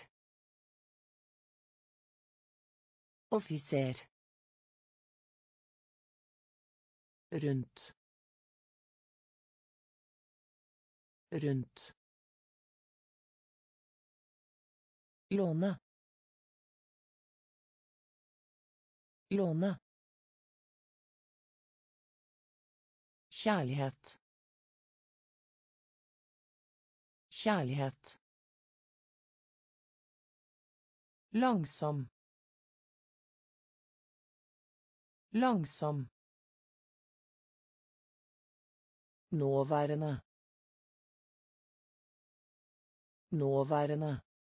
offiser, rundt, rundt, låne, låne, kjærlighet, kjærlighet, langsom, langsom, nåværende, nåværende,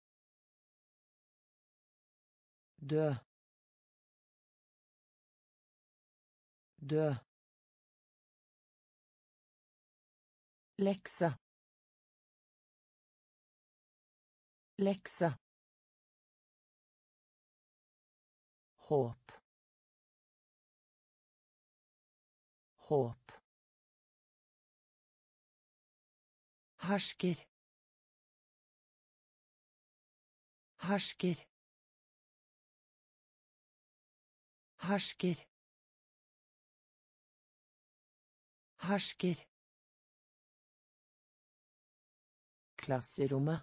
dø, dø, lekse, lekse, håp, håp, hersker, hersker, hersker, hersker, klasserommet,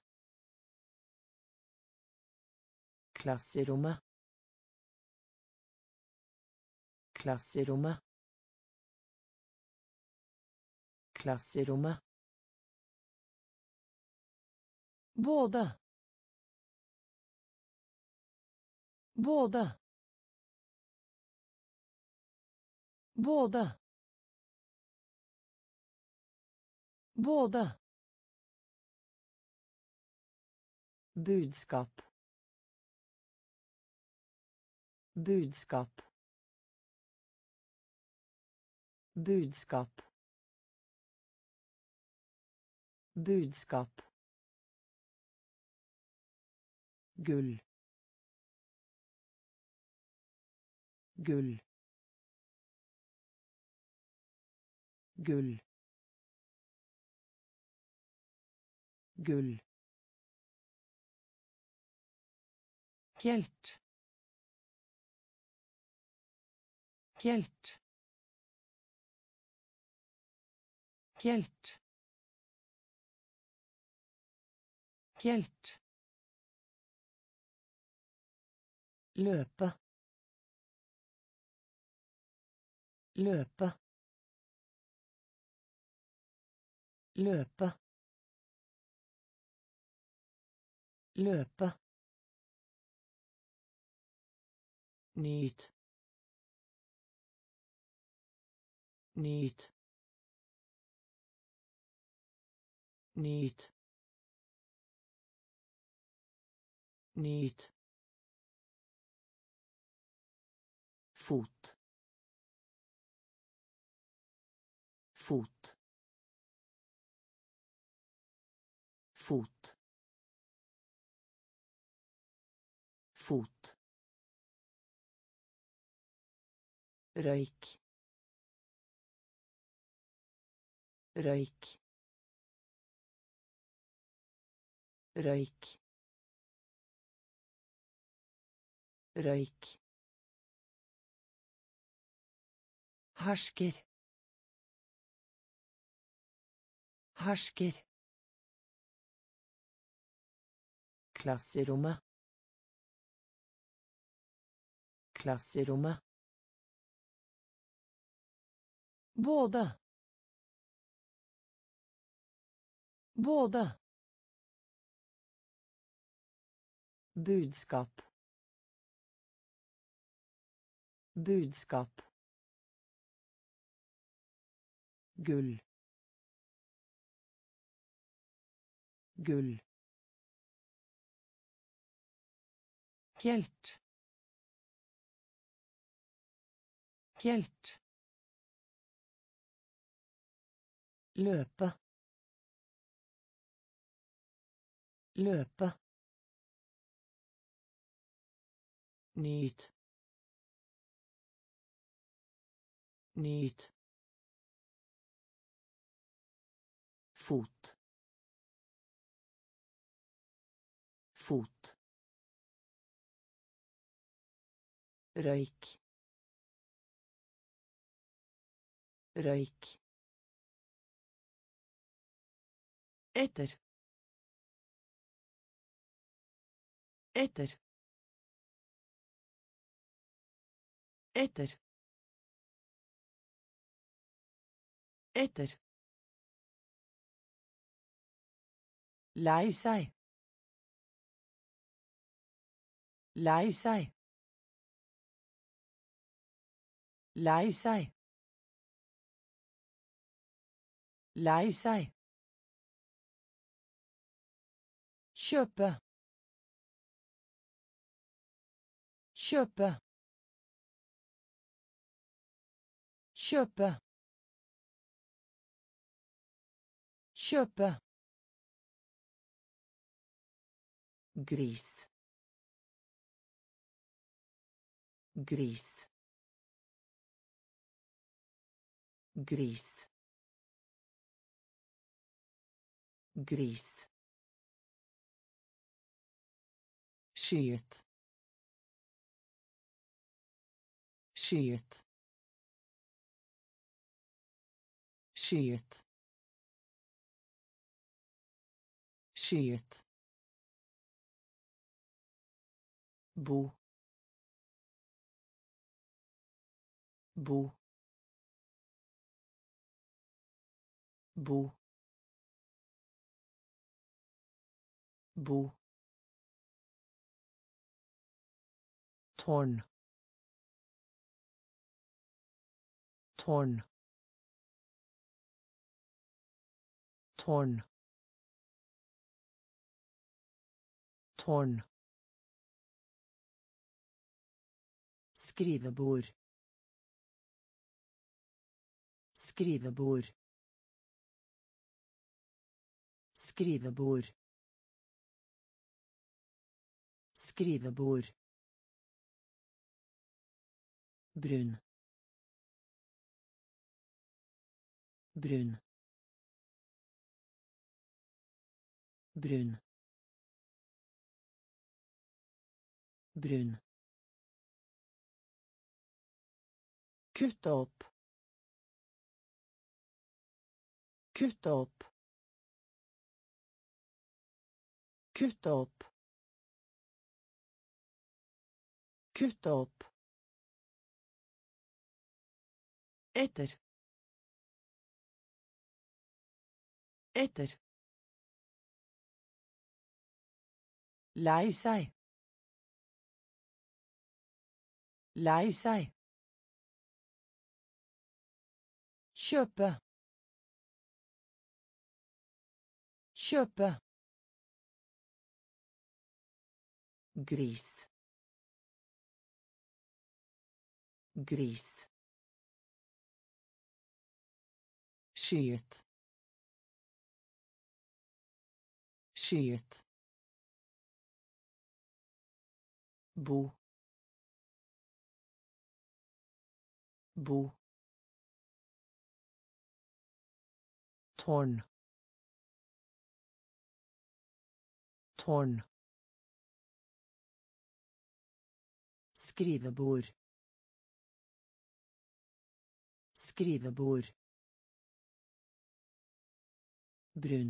klasserommet, klasserommet, klasserommet, både, både, både, både, budskap, budskap, budskap, budskap, gull, gull, gull, gull, helt, helt, helt, helt, løpe, løpe, løpe, løpe, nyt, nyt, nyt, nyt, fot, fot, fot, fot, røyk, røyk, røyk, røyk, hersker, hersker, klasserommet, klasserommet, både, Både. Budskap. Budskap. Gull. Gull. Helt. Helt. Løpe. Løpe. Nyt. Nyt. Fot. Fot. Røyk. Røyk. Etter. Etter. Etter. Etter. Lei seg. Lei seg. Lei seg. Lei seg. Kjøpe. Kjøpe. Kjøpe. Kjøpe. Gris. Gris. Gris. Gris. Skyet. Skyet. Skyet. Skyet. Bo. Bo. Bo. Bo. Tårn. Tårn. Tårn. Tårn. Skrivebord. Skrivebord. Skrivebord. Skrivebord. Brun. Brun. Brun. Brun. Kutte opp. Kutte opp. Kutte opp. Kutte opp. Etter. Etter. Lei seg. Lei seg. Kjøpe. Kjøpe. Gris. Gris. Skyet. Skyet. Bo. Bo. Tårn. Tårn. Skrivebord. Skrivebord. Brun.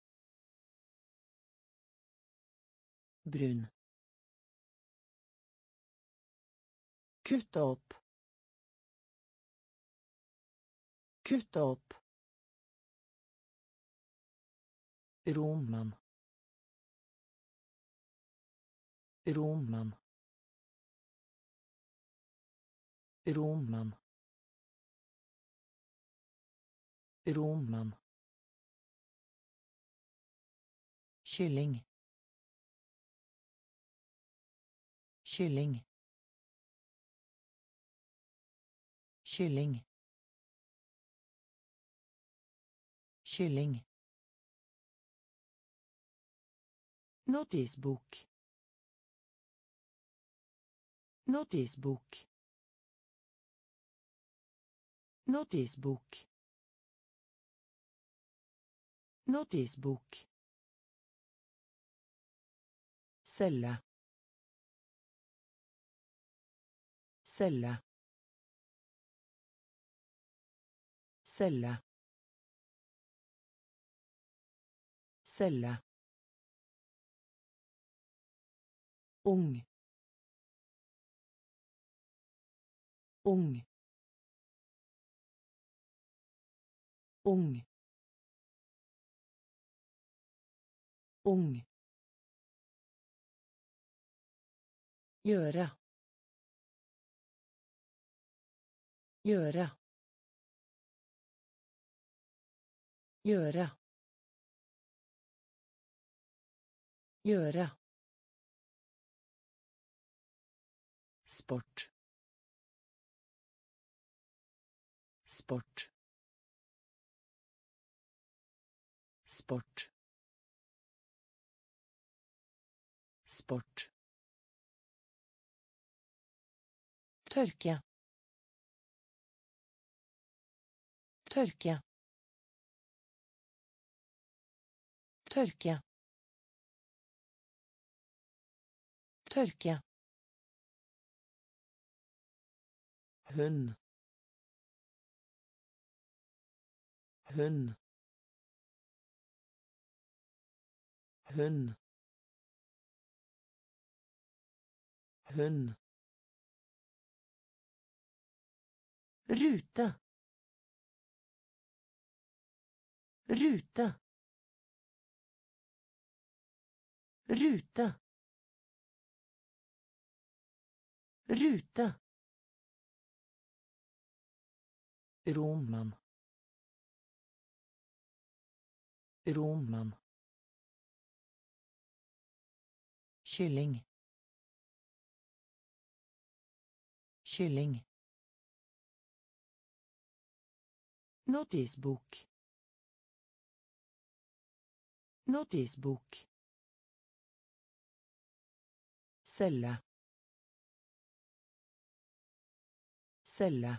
Brun. Kutte opp. Kutte opp. Roman. Roman. Roman. Roman. Kylling. Kylling. Kylling. Kylling. Notisbok. Notisbok. Notisbok. Notisbok. Celle. Celle. Celle. Celle. Ung. Ung. Ung. Ung. Gjøre. Gjøre. Gjøre. Gjøre. Sport. Sport. Sport. Sport. Tørke. Tørke. Tørke. Tørke. Hund. Hund. Hund. Hund. Rute. Rute. Rute. Rute. Roman. Roman. Kylling. Kylling. Notisbok. Notisbok. Celle. Celle.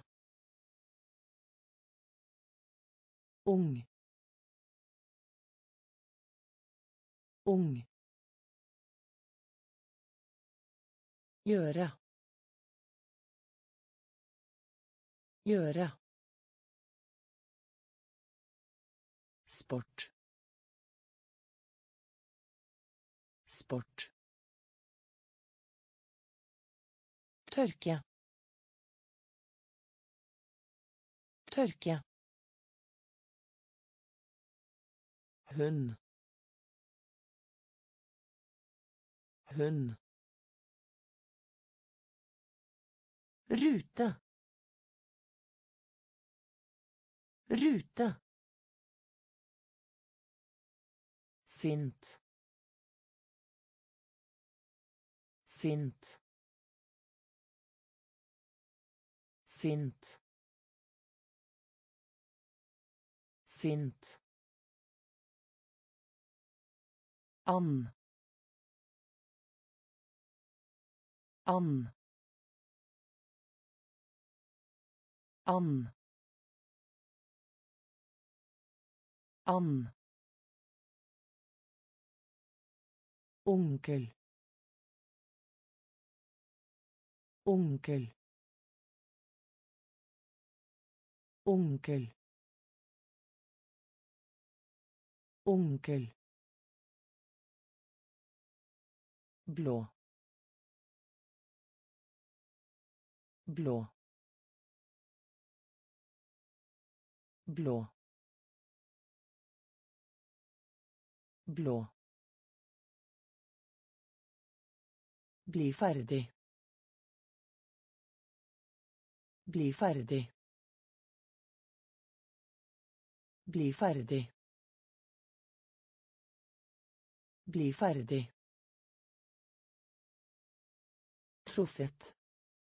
Ung. Ung. Gjøre. Gjøre. Sport. Sport. Tørke. Tørke. Hund. Hund. Rute. Rute. Sint. Sint. Sint. Sint. And. And. And. And. Onkel. Onkel. Onkel. Onkel. Blå. Blå. Blå. blå, bli ferdig, bli ferdig, bli ferdig, bli ferdig, truffet,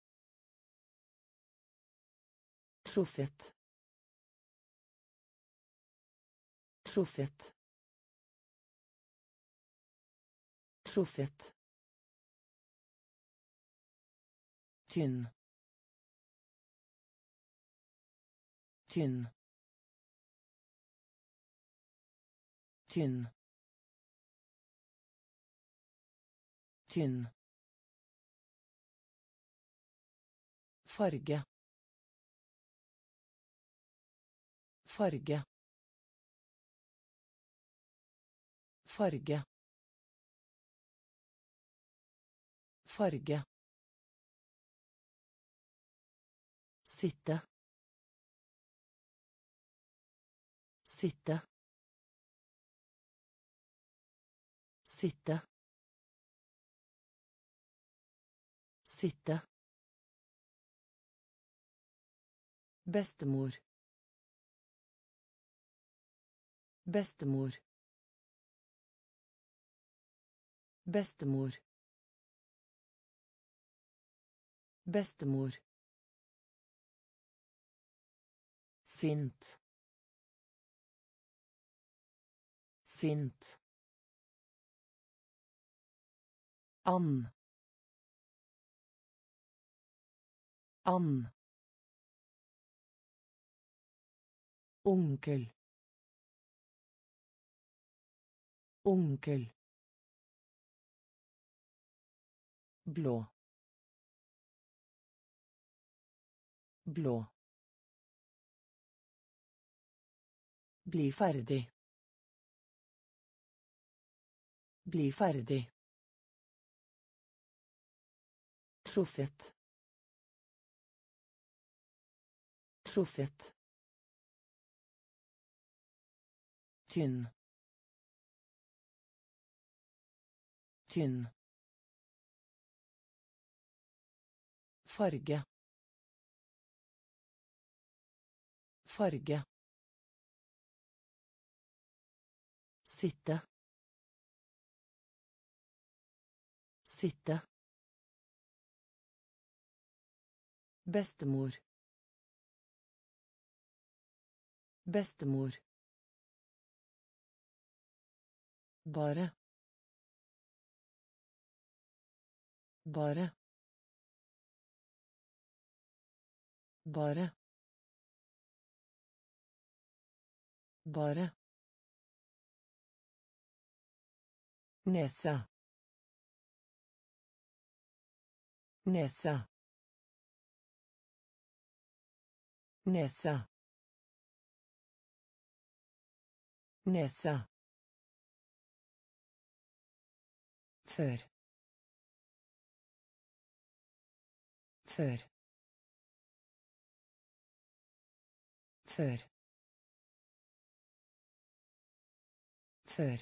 truffet, truffet, truffet, tynn, tynn, tynn, tynn, farge, farge, farge, farge, sitte, sitte, sitte, sitte, bestemor, bestemor, bestemor, bestemor, sint, sint, and, and, onkel, onkel, blå, blå, bli ferdig, bli ferdig, truffet, truffet, tynn, tynn, farge, farge, sitte, sitte, bestemor, bestemor, bare, bare, bare, bare, nese, nese, nese, nese, før, før, før, før,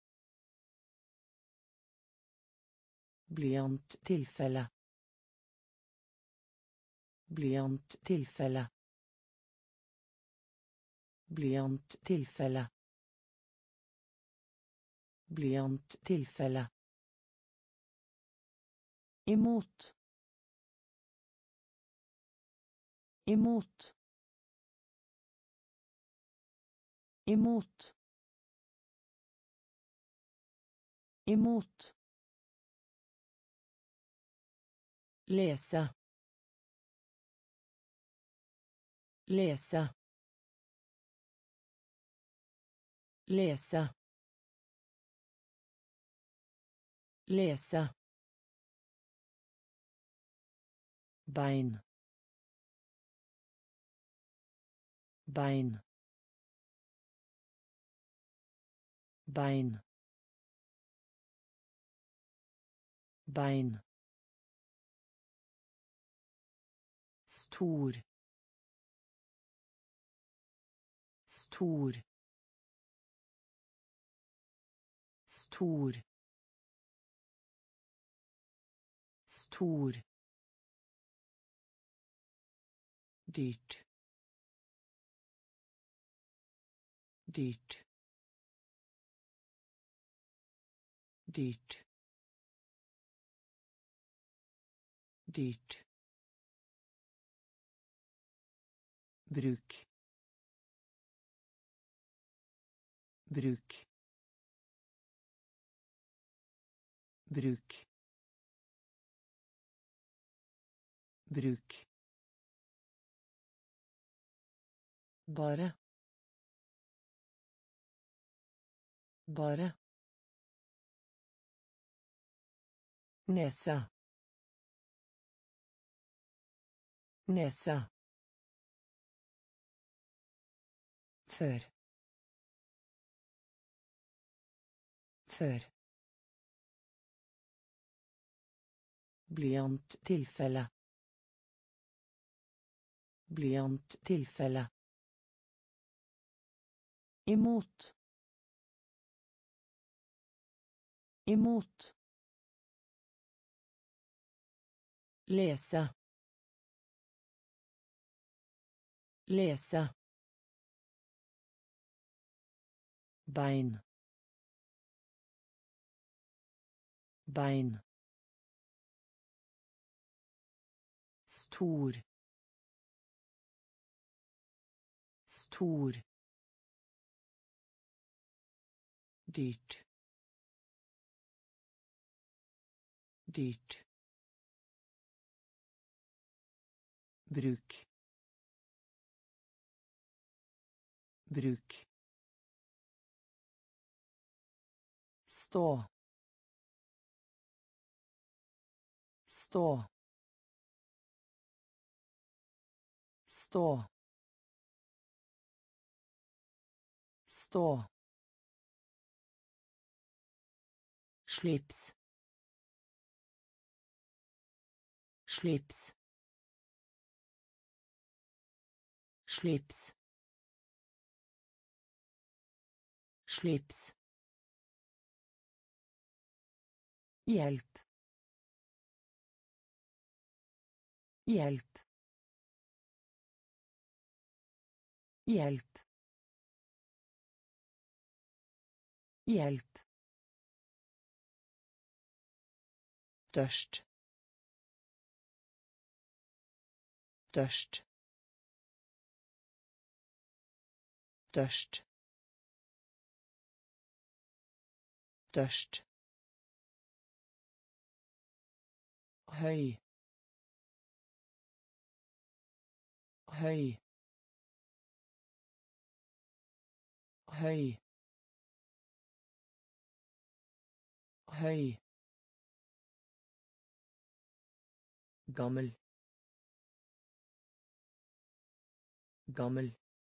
blyanttilfelle, blyanttilfelle, blyanttilfelle, blyanttilfelle, imot, imot, imot, imot, lese, lese, lese, lese, bein, bein, bein, bein, stor, stor, stor, stor, dyrt, dyrt, dyrt, dyrt, bruk, bruk, bruk, bruk, bare, bare, nese, nese, før, før, blyanttilfelle, blyanttilfelle, imot, imot, lese, lese, bein, bein, stor, stor, dyrt, dyrt, bruk, bruk, stå, stå, stå, stå, slips, slips, slips, slips, hjelp, hjelp, hjelp, hjelp, tørst, tørst, tørst, tørst, høy, høy, høy, høy, gammel, gammel,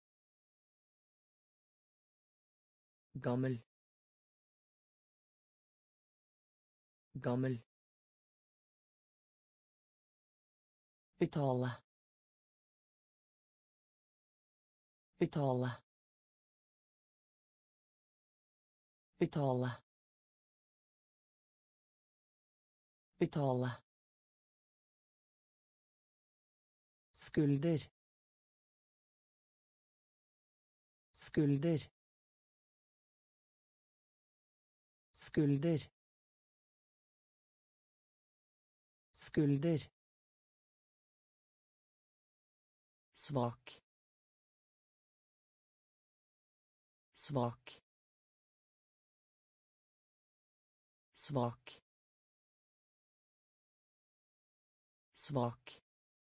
gammel, gammel, betale, betale, betale, betale, skulder, skulder, skulder, skulder, svak, svak, svak, svak,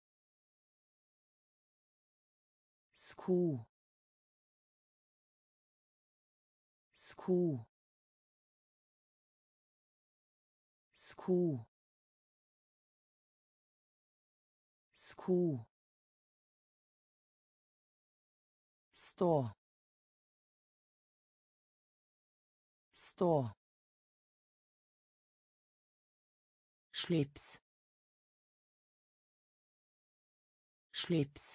sko, sko, sko, sko, stå, stå, slips, slips,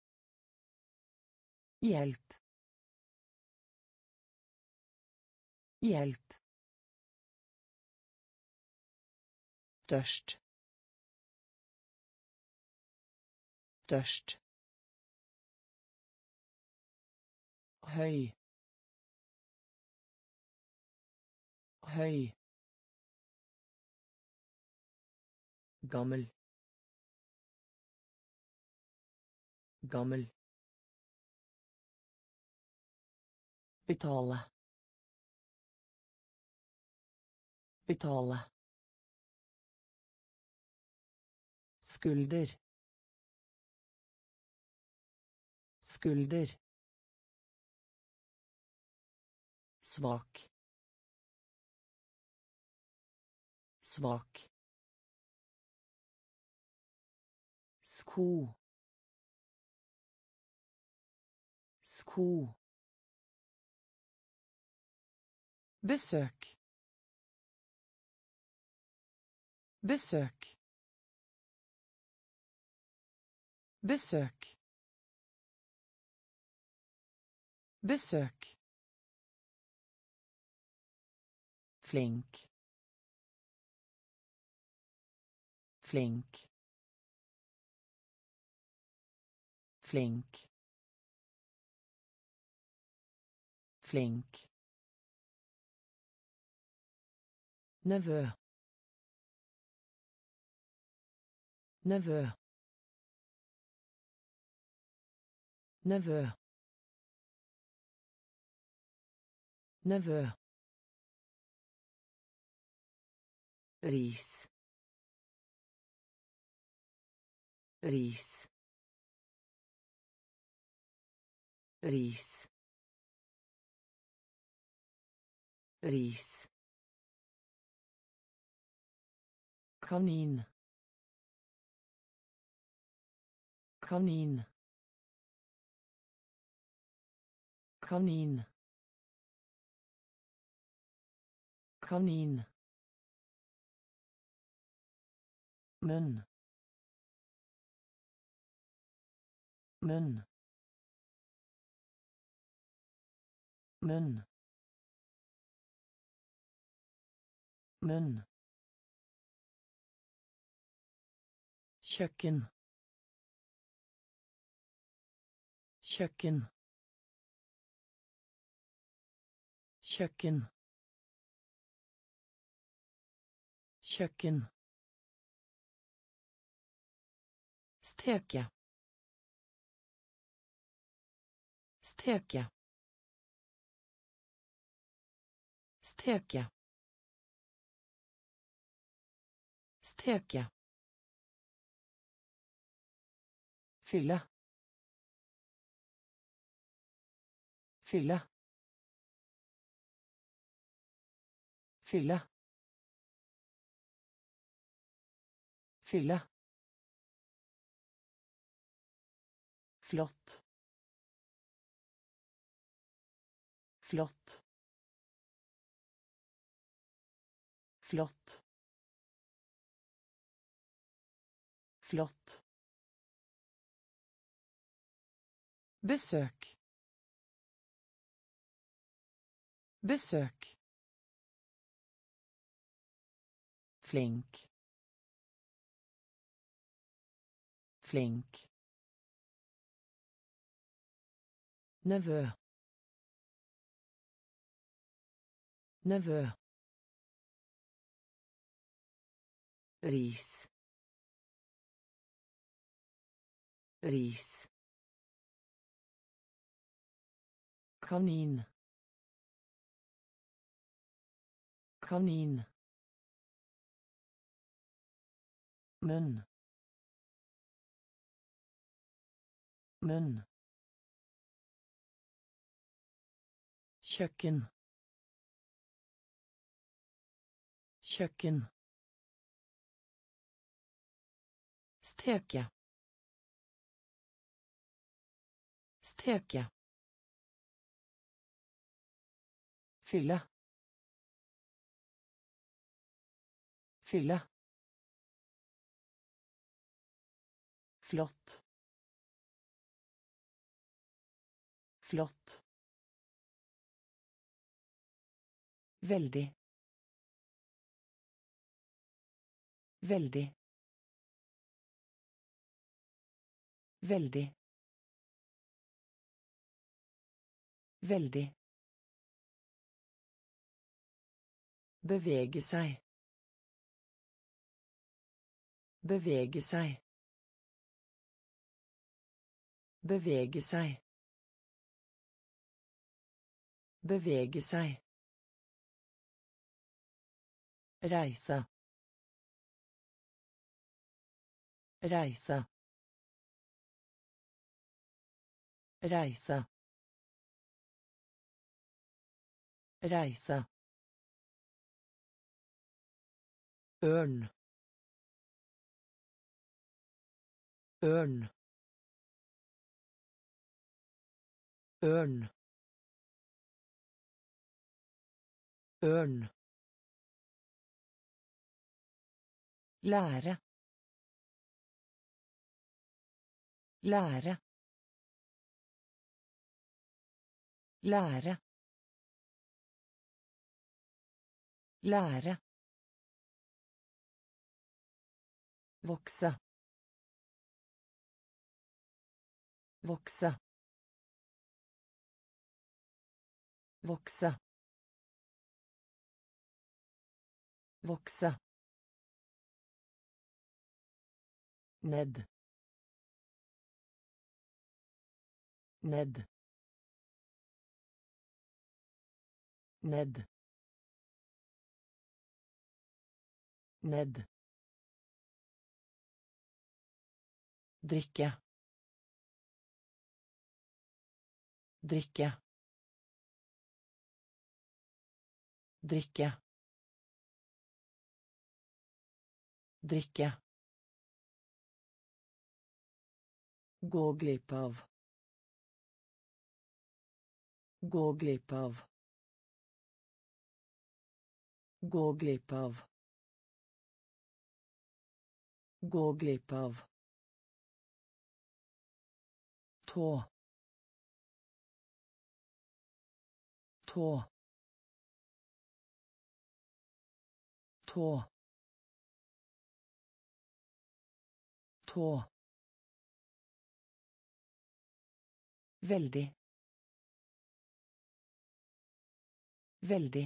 hjelp, Hjälp. Tørst. Tørst. Høy. Høy. Gammel. Gammel. Betale. Betale. Skulder. Skulder. Svak. Svak. Sko. Sko. Besök. Besök. Besök. Besök. Flink. Flink. Flink. Flink. Nevø. Nevø. Nevø. Nevø. Ris. Ris. Ris. Ris. Kanin. Kanin. Kanin. Kanin. Munn. Munn. Munn. Munn. Kjøkken. Kjøkken. Kjøkken. Kjøkken. Steke. Steke. Steke. Steke. Fylle. Fylle. Fylle. Fylle. Flott. Flott. Flott. Flott. Besök. Besök. Flink. Flink. Nevø. Nevø. Ris. Ris. Kanin. Kanin. Munn. Munn. Kjøkken. Kjøkken. Steke. Steke. Fylle. Fylle. Flott. Flott. Veldig. Veldig. Veldig. Veldig. Bevege seg. Bevege seg. Bevege seg. Bevege seg. Reise. Reise. Reise. Reise. Ørn. Ørn. Ørn. Ørn. Lære. Lære. Lære. Lære. Vokse. Vokse. Vokse. Vokse. Ned. Ned. Ned. Ned. Drikke. Drikke. Drikke. Drikke. Gå glipp av. Gå glipp av. Gå glipp av. Gå glipp av. Tå. Tå. Tå. Tå. Veldig. Veldig.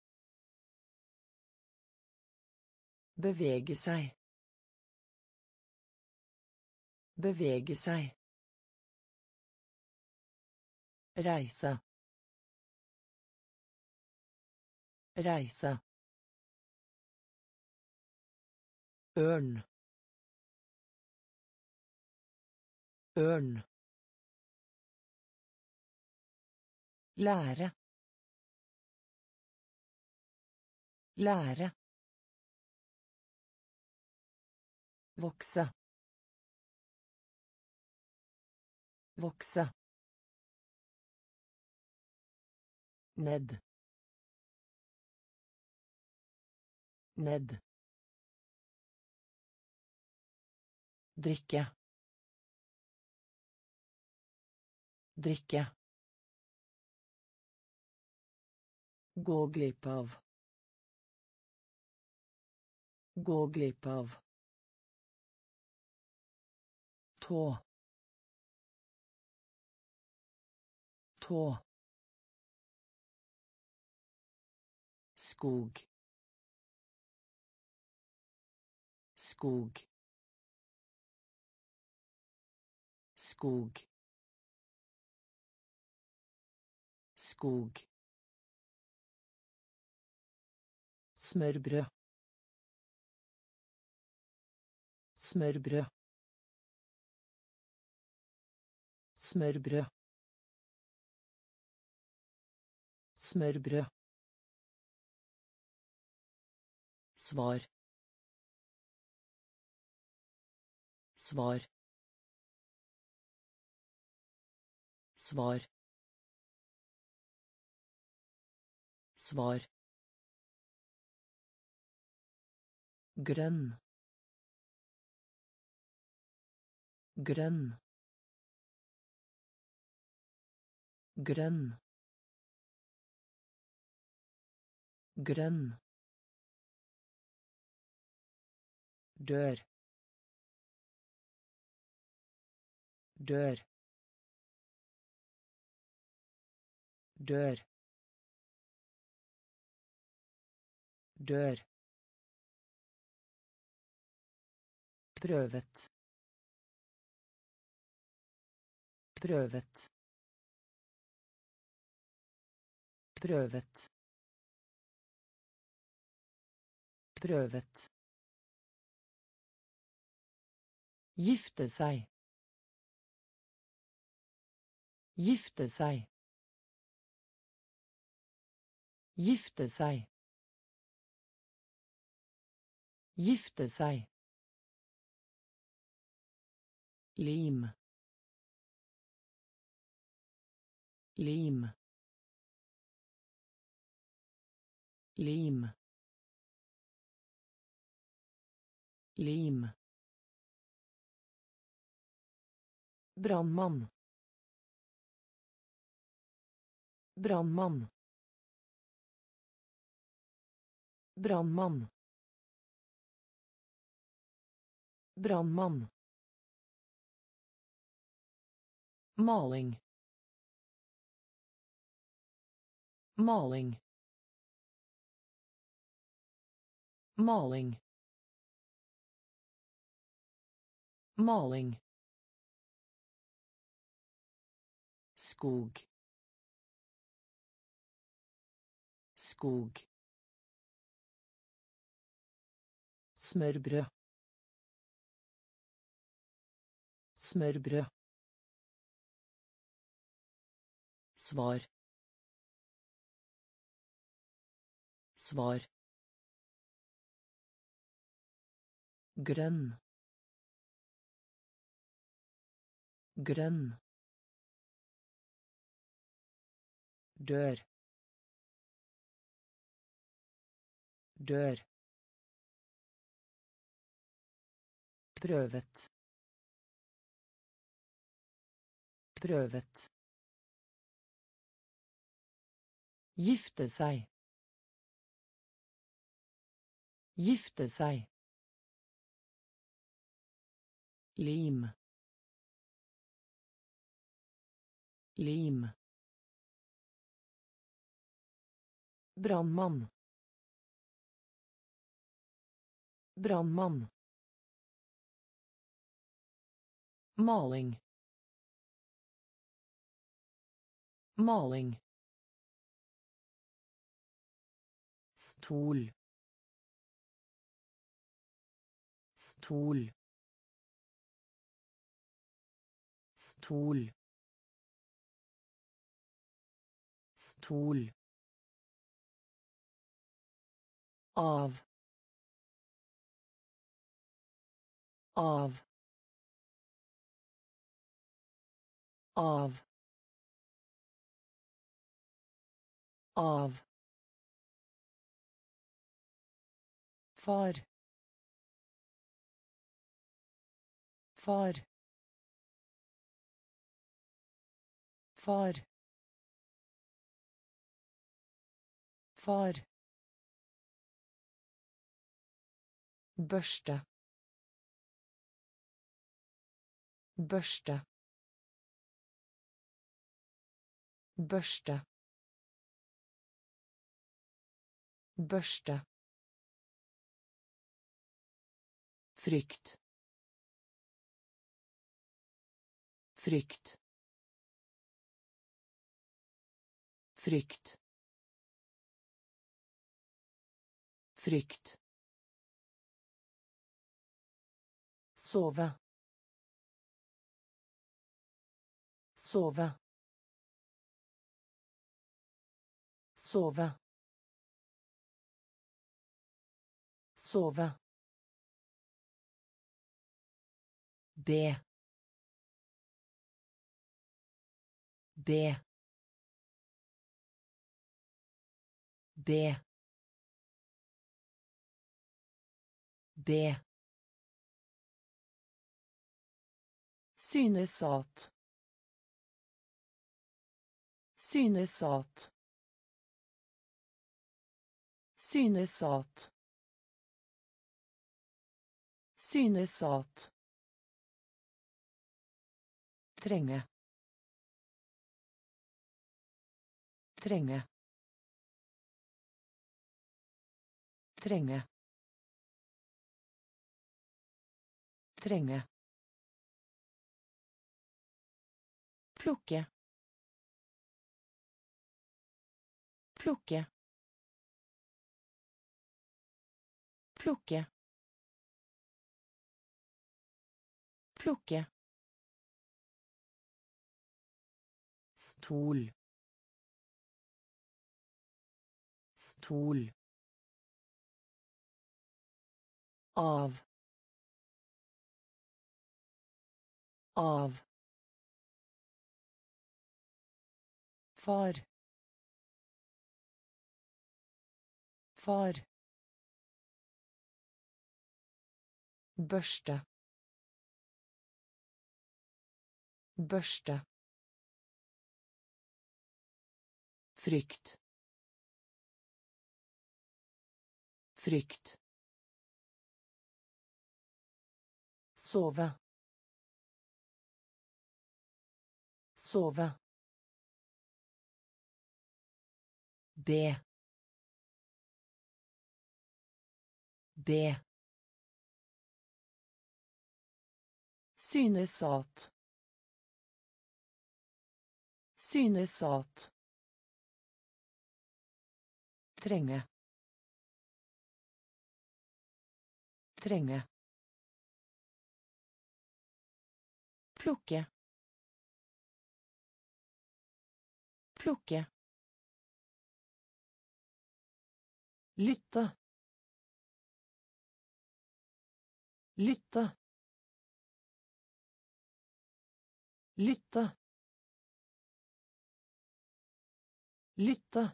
Bevege seg. Bevege seg. Reise. Reise. Ørn. Ørn. Lære. Lære. Vokse. Vokse. Ned. Ned. Drikke. Drikke. Gå glipp av. Gå glipp av. Tå. Tå. Skog. Skog. Skog. Skog. Smørbrød. Smørbrød. Smørbrød. Smørbrød. Svar. Svar. Svar. Svar. Grønn. Grønn. Grønn. grønn, dør, dør, dør, dør, prøvet, prøvet, prøvet, prøvet, gifte seg, gifte seg, gifte seg, gifte seg, lim, lim, lim, lim, brannmann, brannmann, brannmann, brannmann, maling, maling, maling, maling, skog, skog, smørbrød, smørbrød, svar, svar, grønn, grønn, dør, dør, prøvet, prøvet, gifte seg, gifte seg, lim, lim, brannmann, brannmann, maling, maling, stol, stol, stol, stol, av, av, av, av, far, far, far, far, børste, børste, børste, børste, frykt, frykt, frykt, frykt, sove, sove, sove, sove, be, be, be, be, synes at, synes at, Synes at. Synes at. Trenge. Trenge. Trenge. Trenge. Plukke. Plukke. Plukke. Plukke. Stol. Stol. Av. Av. Far. Far. Børste. Børste. Frykt. Frykt. Sove. Sove. Be. Be. Synes at. Synes at. Trenge. Trenge. Plukke. Plukke. Lytte. Lytte. Lytte. Lytte.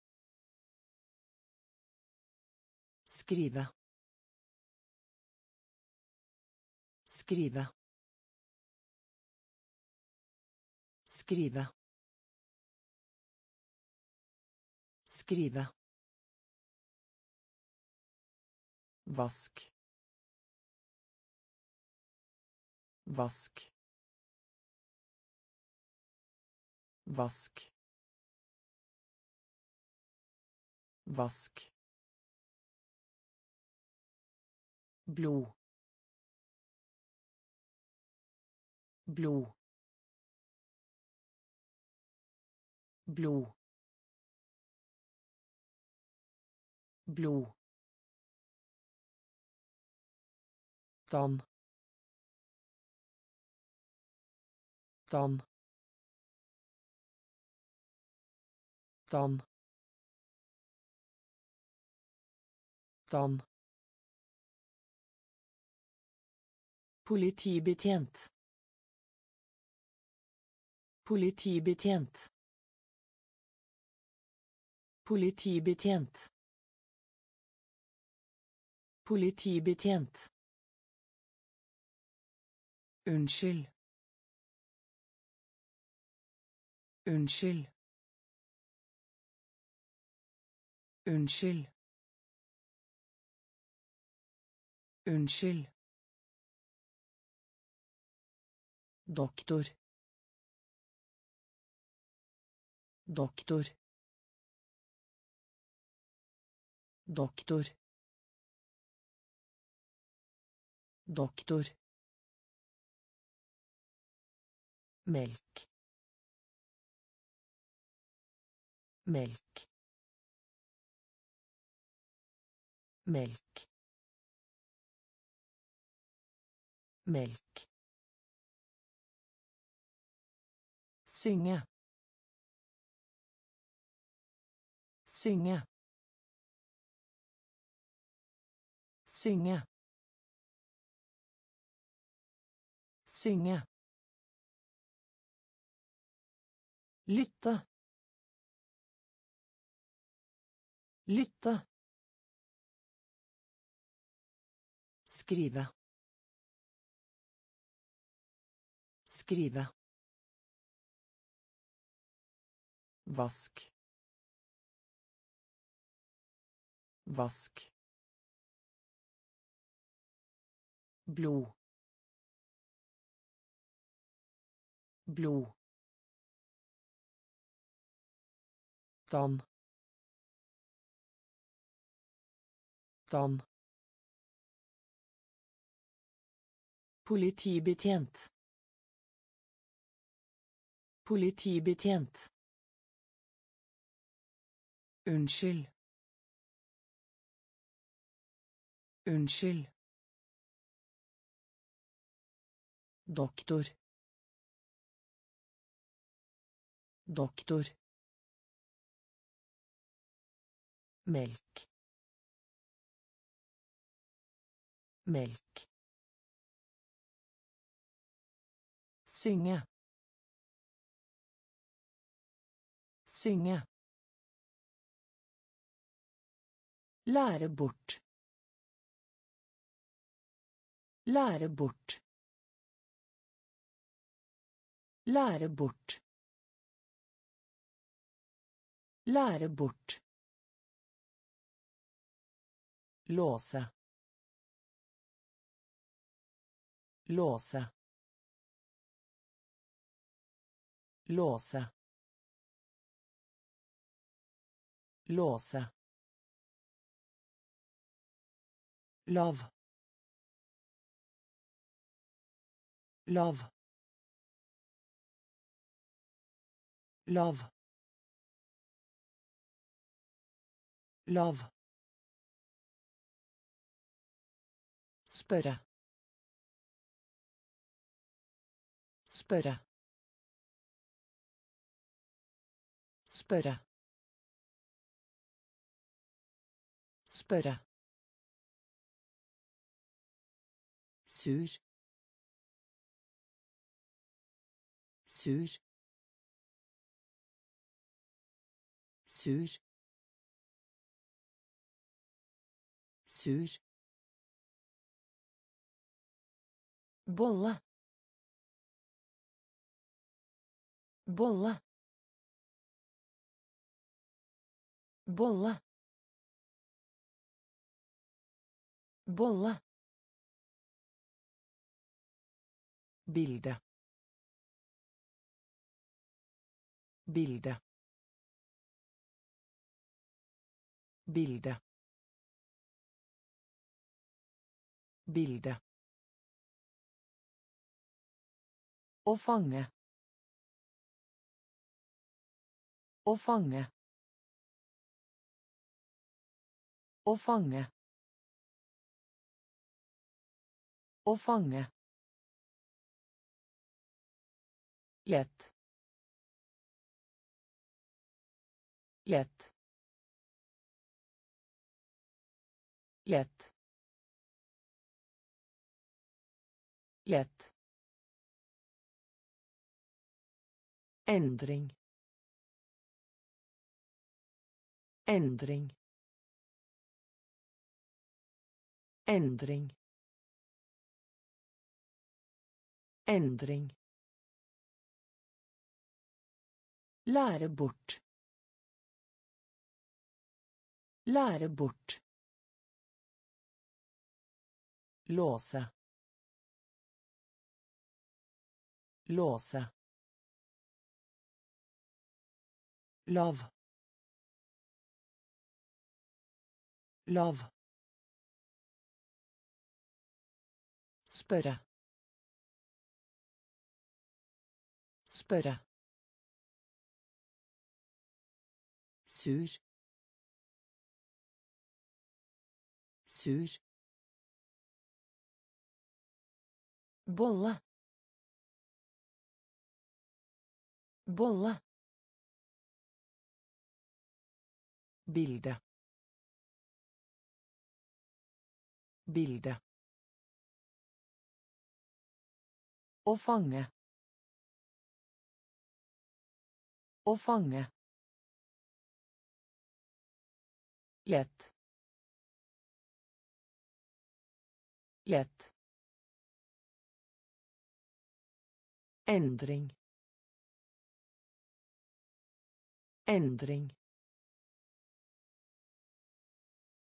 Skrive. Skrive. Skrive. Skrive. Vask. Vask. Vask. Vask. Blod. Blod. Blod. Blod. Dam. Dam. Dam. Dam. Politibetjent. Politibetjent. Politibetjent. Politibetjent. Unnskyld. Unnskyld. Unnskyld. Unnskyld. Doktor. Doktor. Doktor. Doktor. Melk. Melk. Melk. Melk. Synge. Synge. Synge. Synge. Lytte. Lytte. Skrive. Skrive. Vask. Vask. Blod. Blod. Dam. Dam. Politibetjent. Politibetjent. Unnskyld. Unnskyld. Doktor. Doktor. Melk. Melk. Synge. Synge. Lære bort. Lære bort. Lære bort. Lære bort. Låse. Låse. Låse. Låse. Lav. Lav. Lav. Lav. Spørre. Spørre. Spørre. Spørre. Sur. Sur. Sur. Sur. Bolle. Bolle. Bolle. Bolle. Bilde. Bilde. Bilde. Bilde. Å fange. Å fange. Å fange. Å fange. Lett. Lett. Lett. Lett. Endring. Endring. Endring. Endring. Lære bort. Lære bort. Låse. Låse. Lav. Lav. Spørre. Spørre. Sur. Sur. Bolle. Bolle. Bilde. Bilde. Å fange. Å fange. Lett. Lett. Endring. Endring.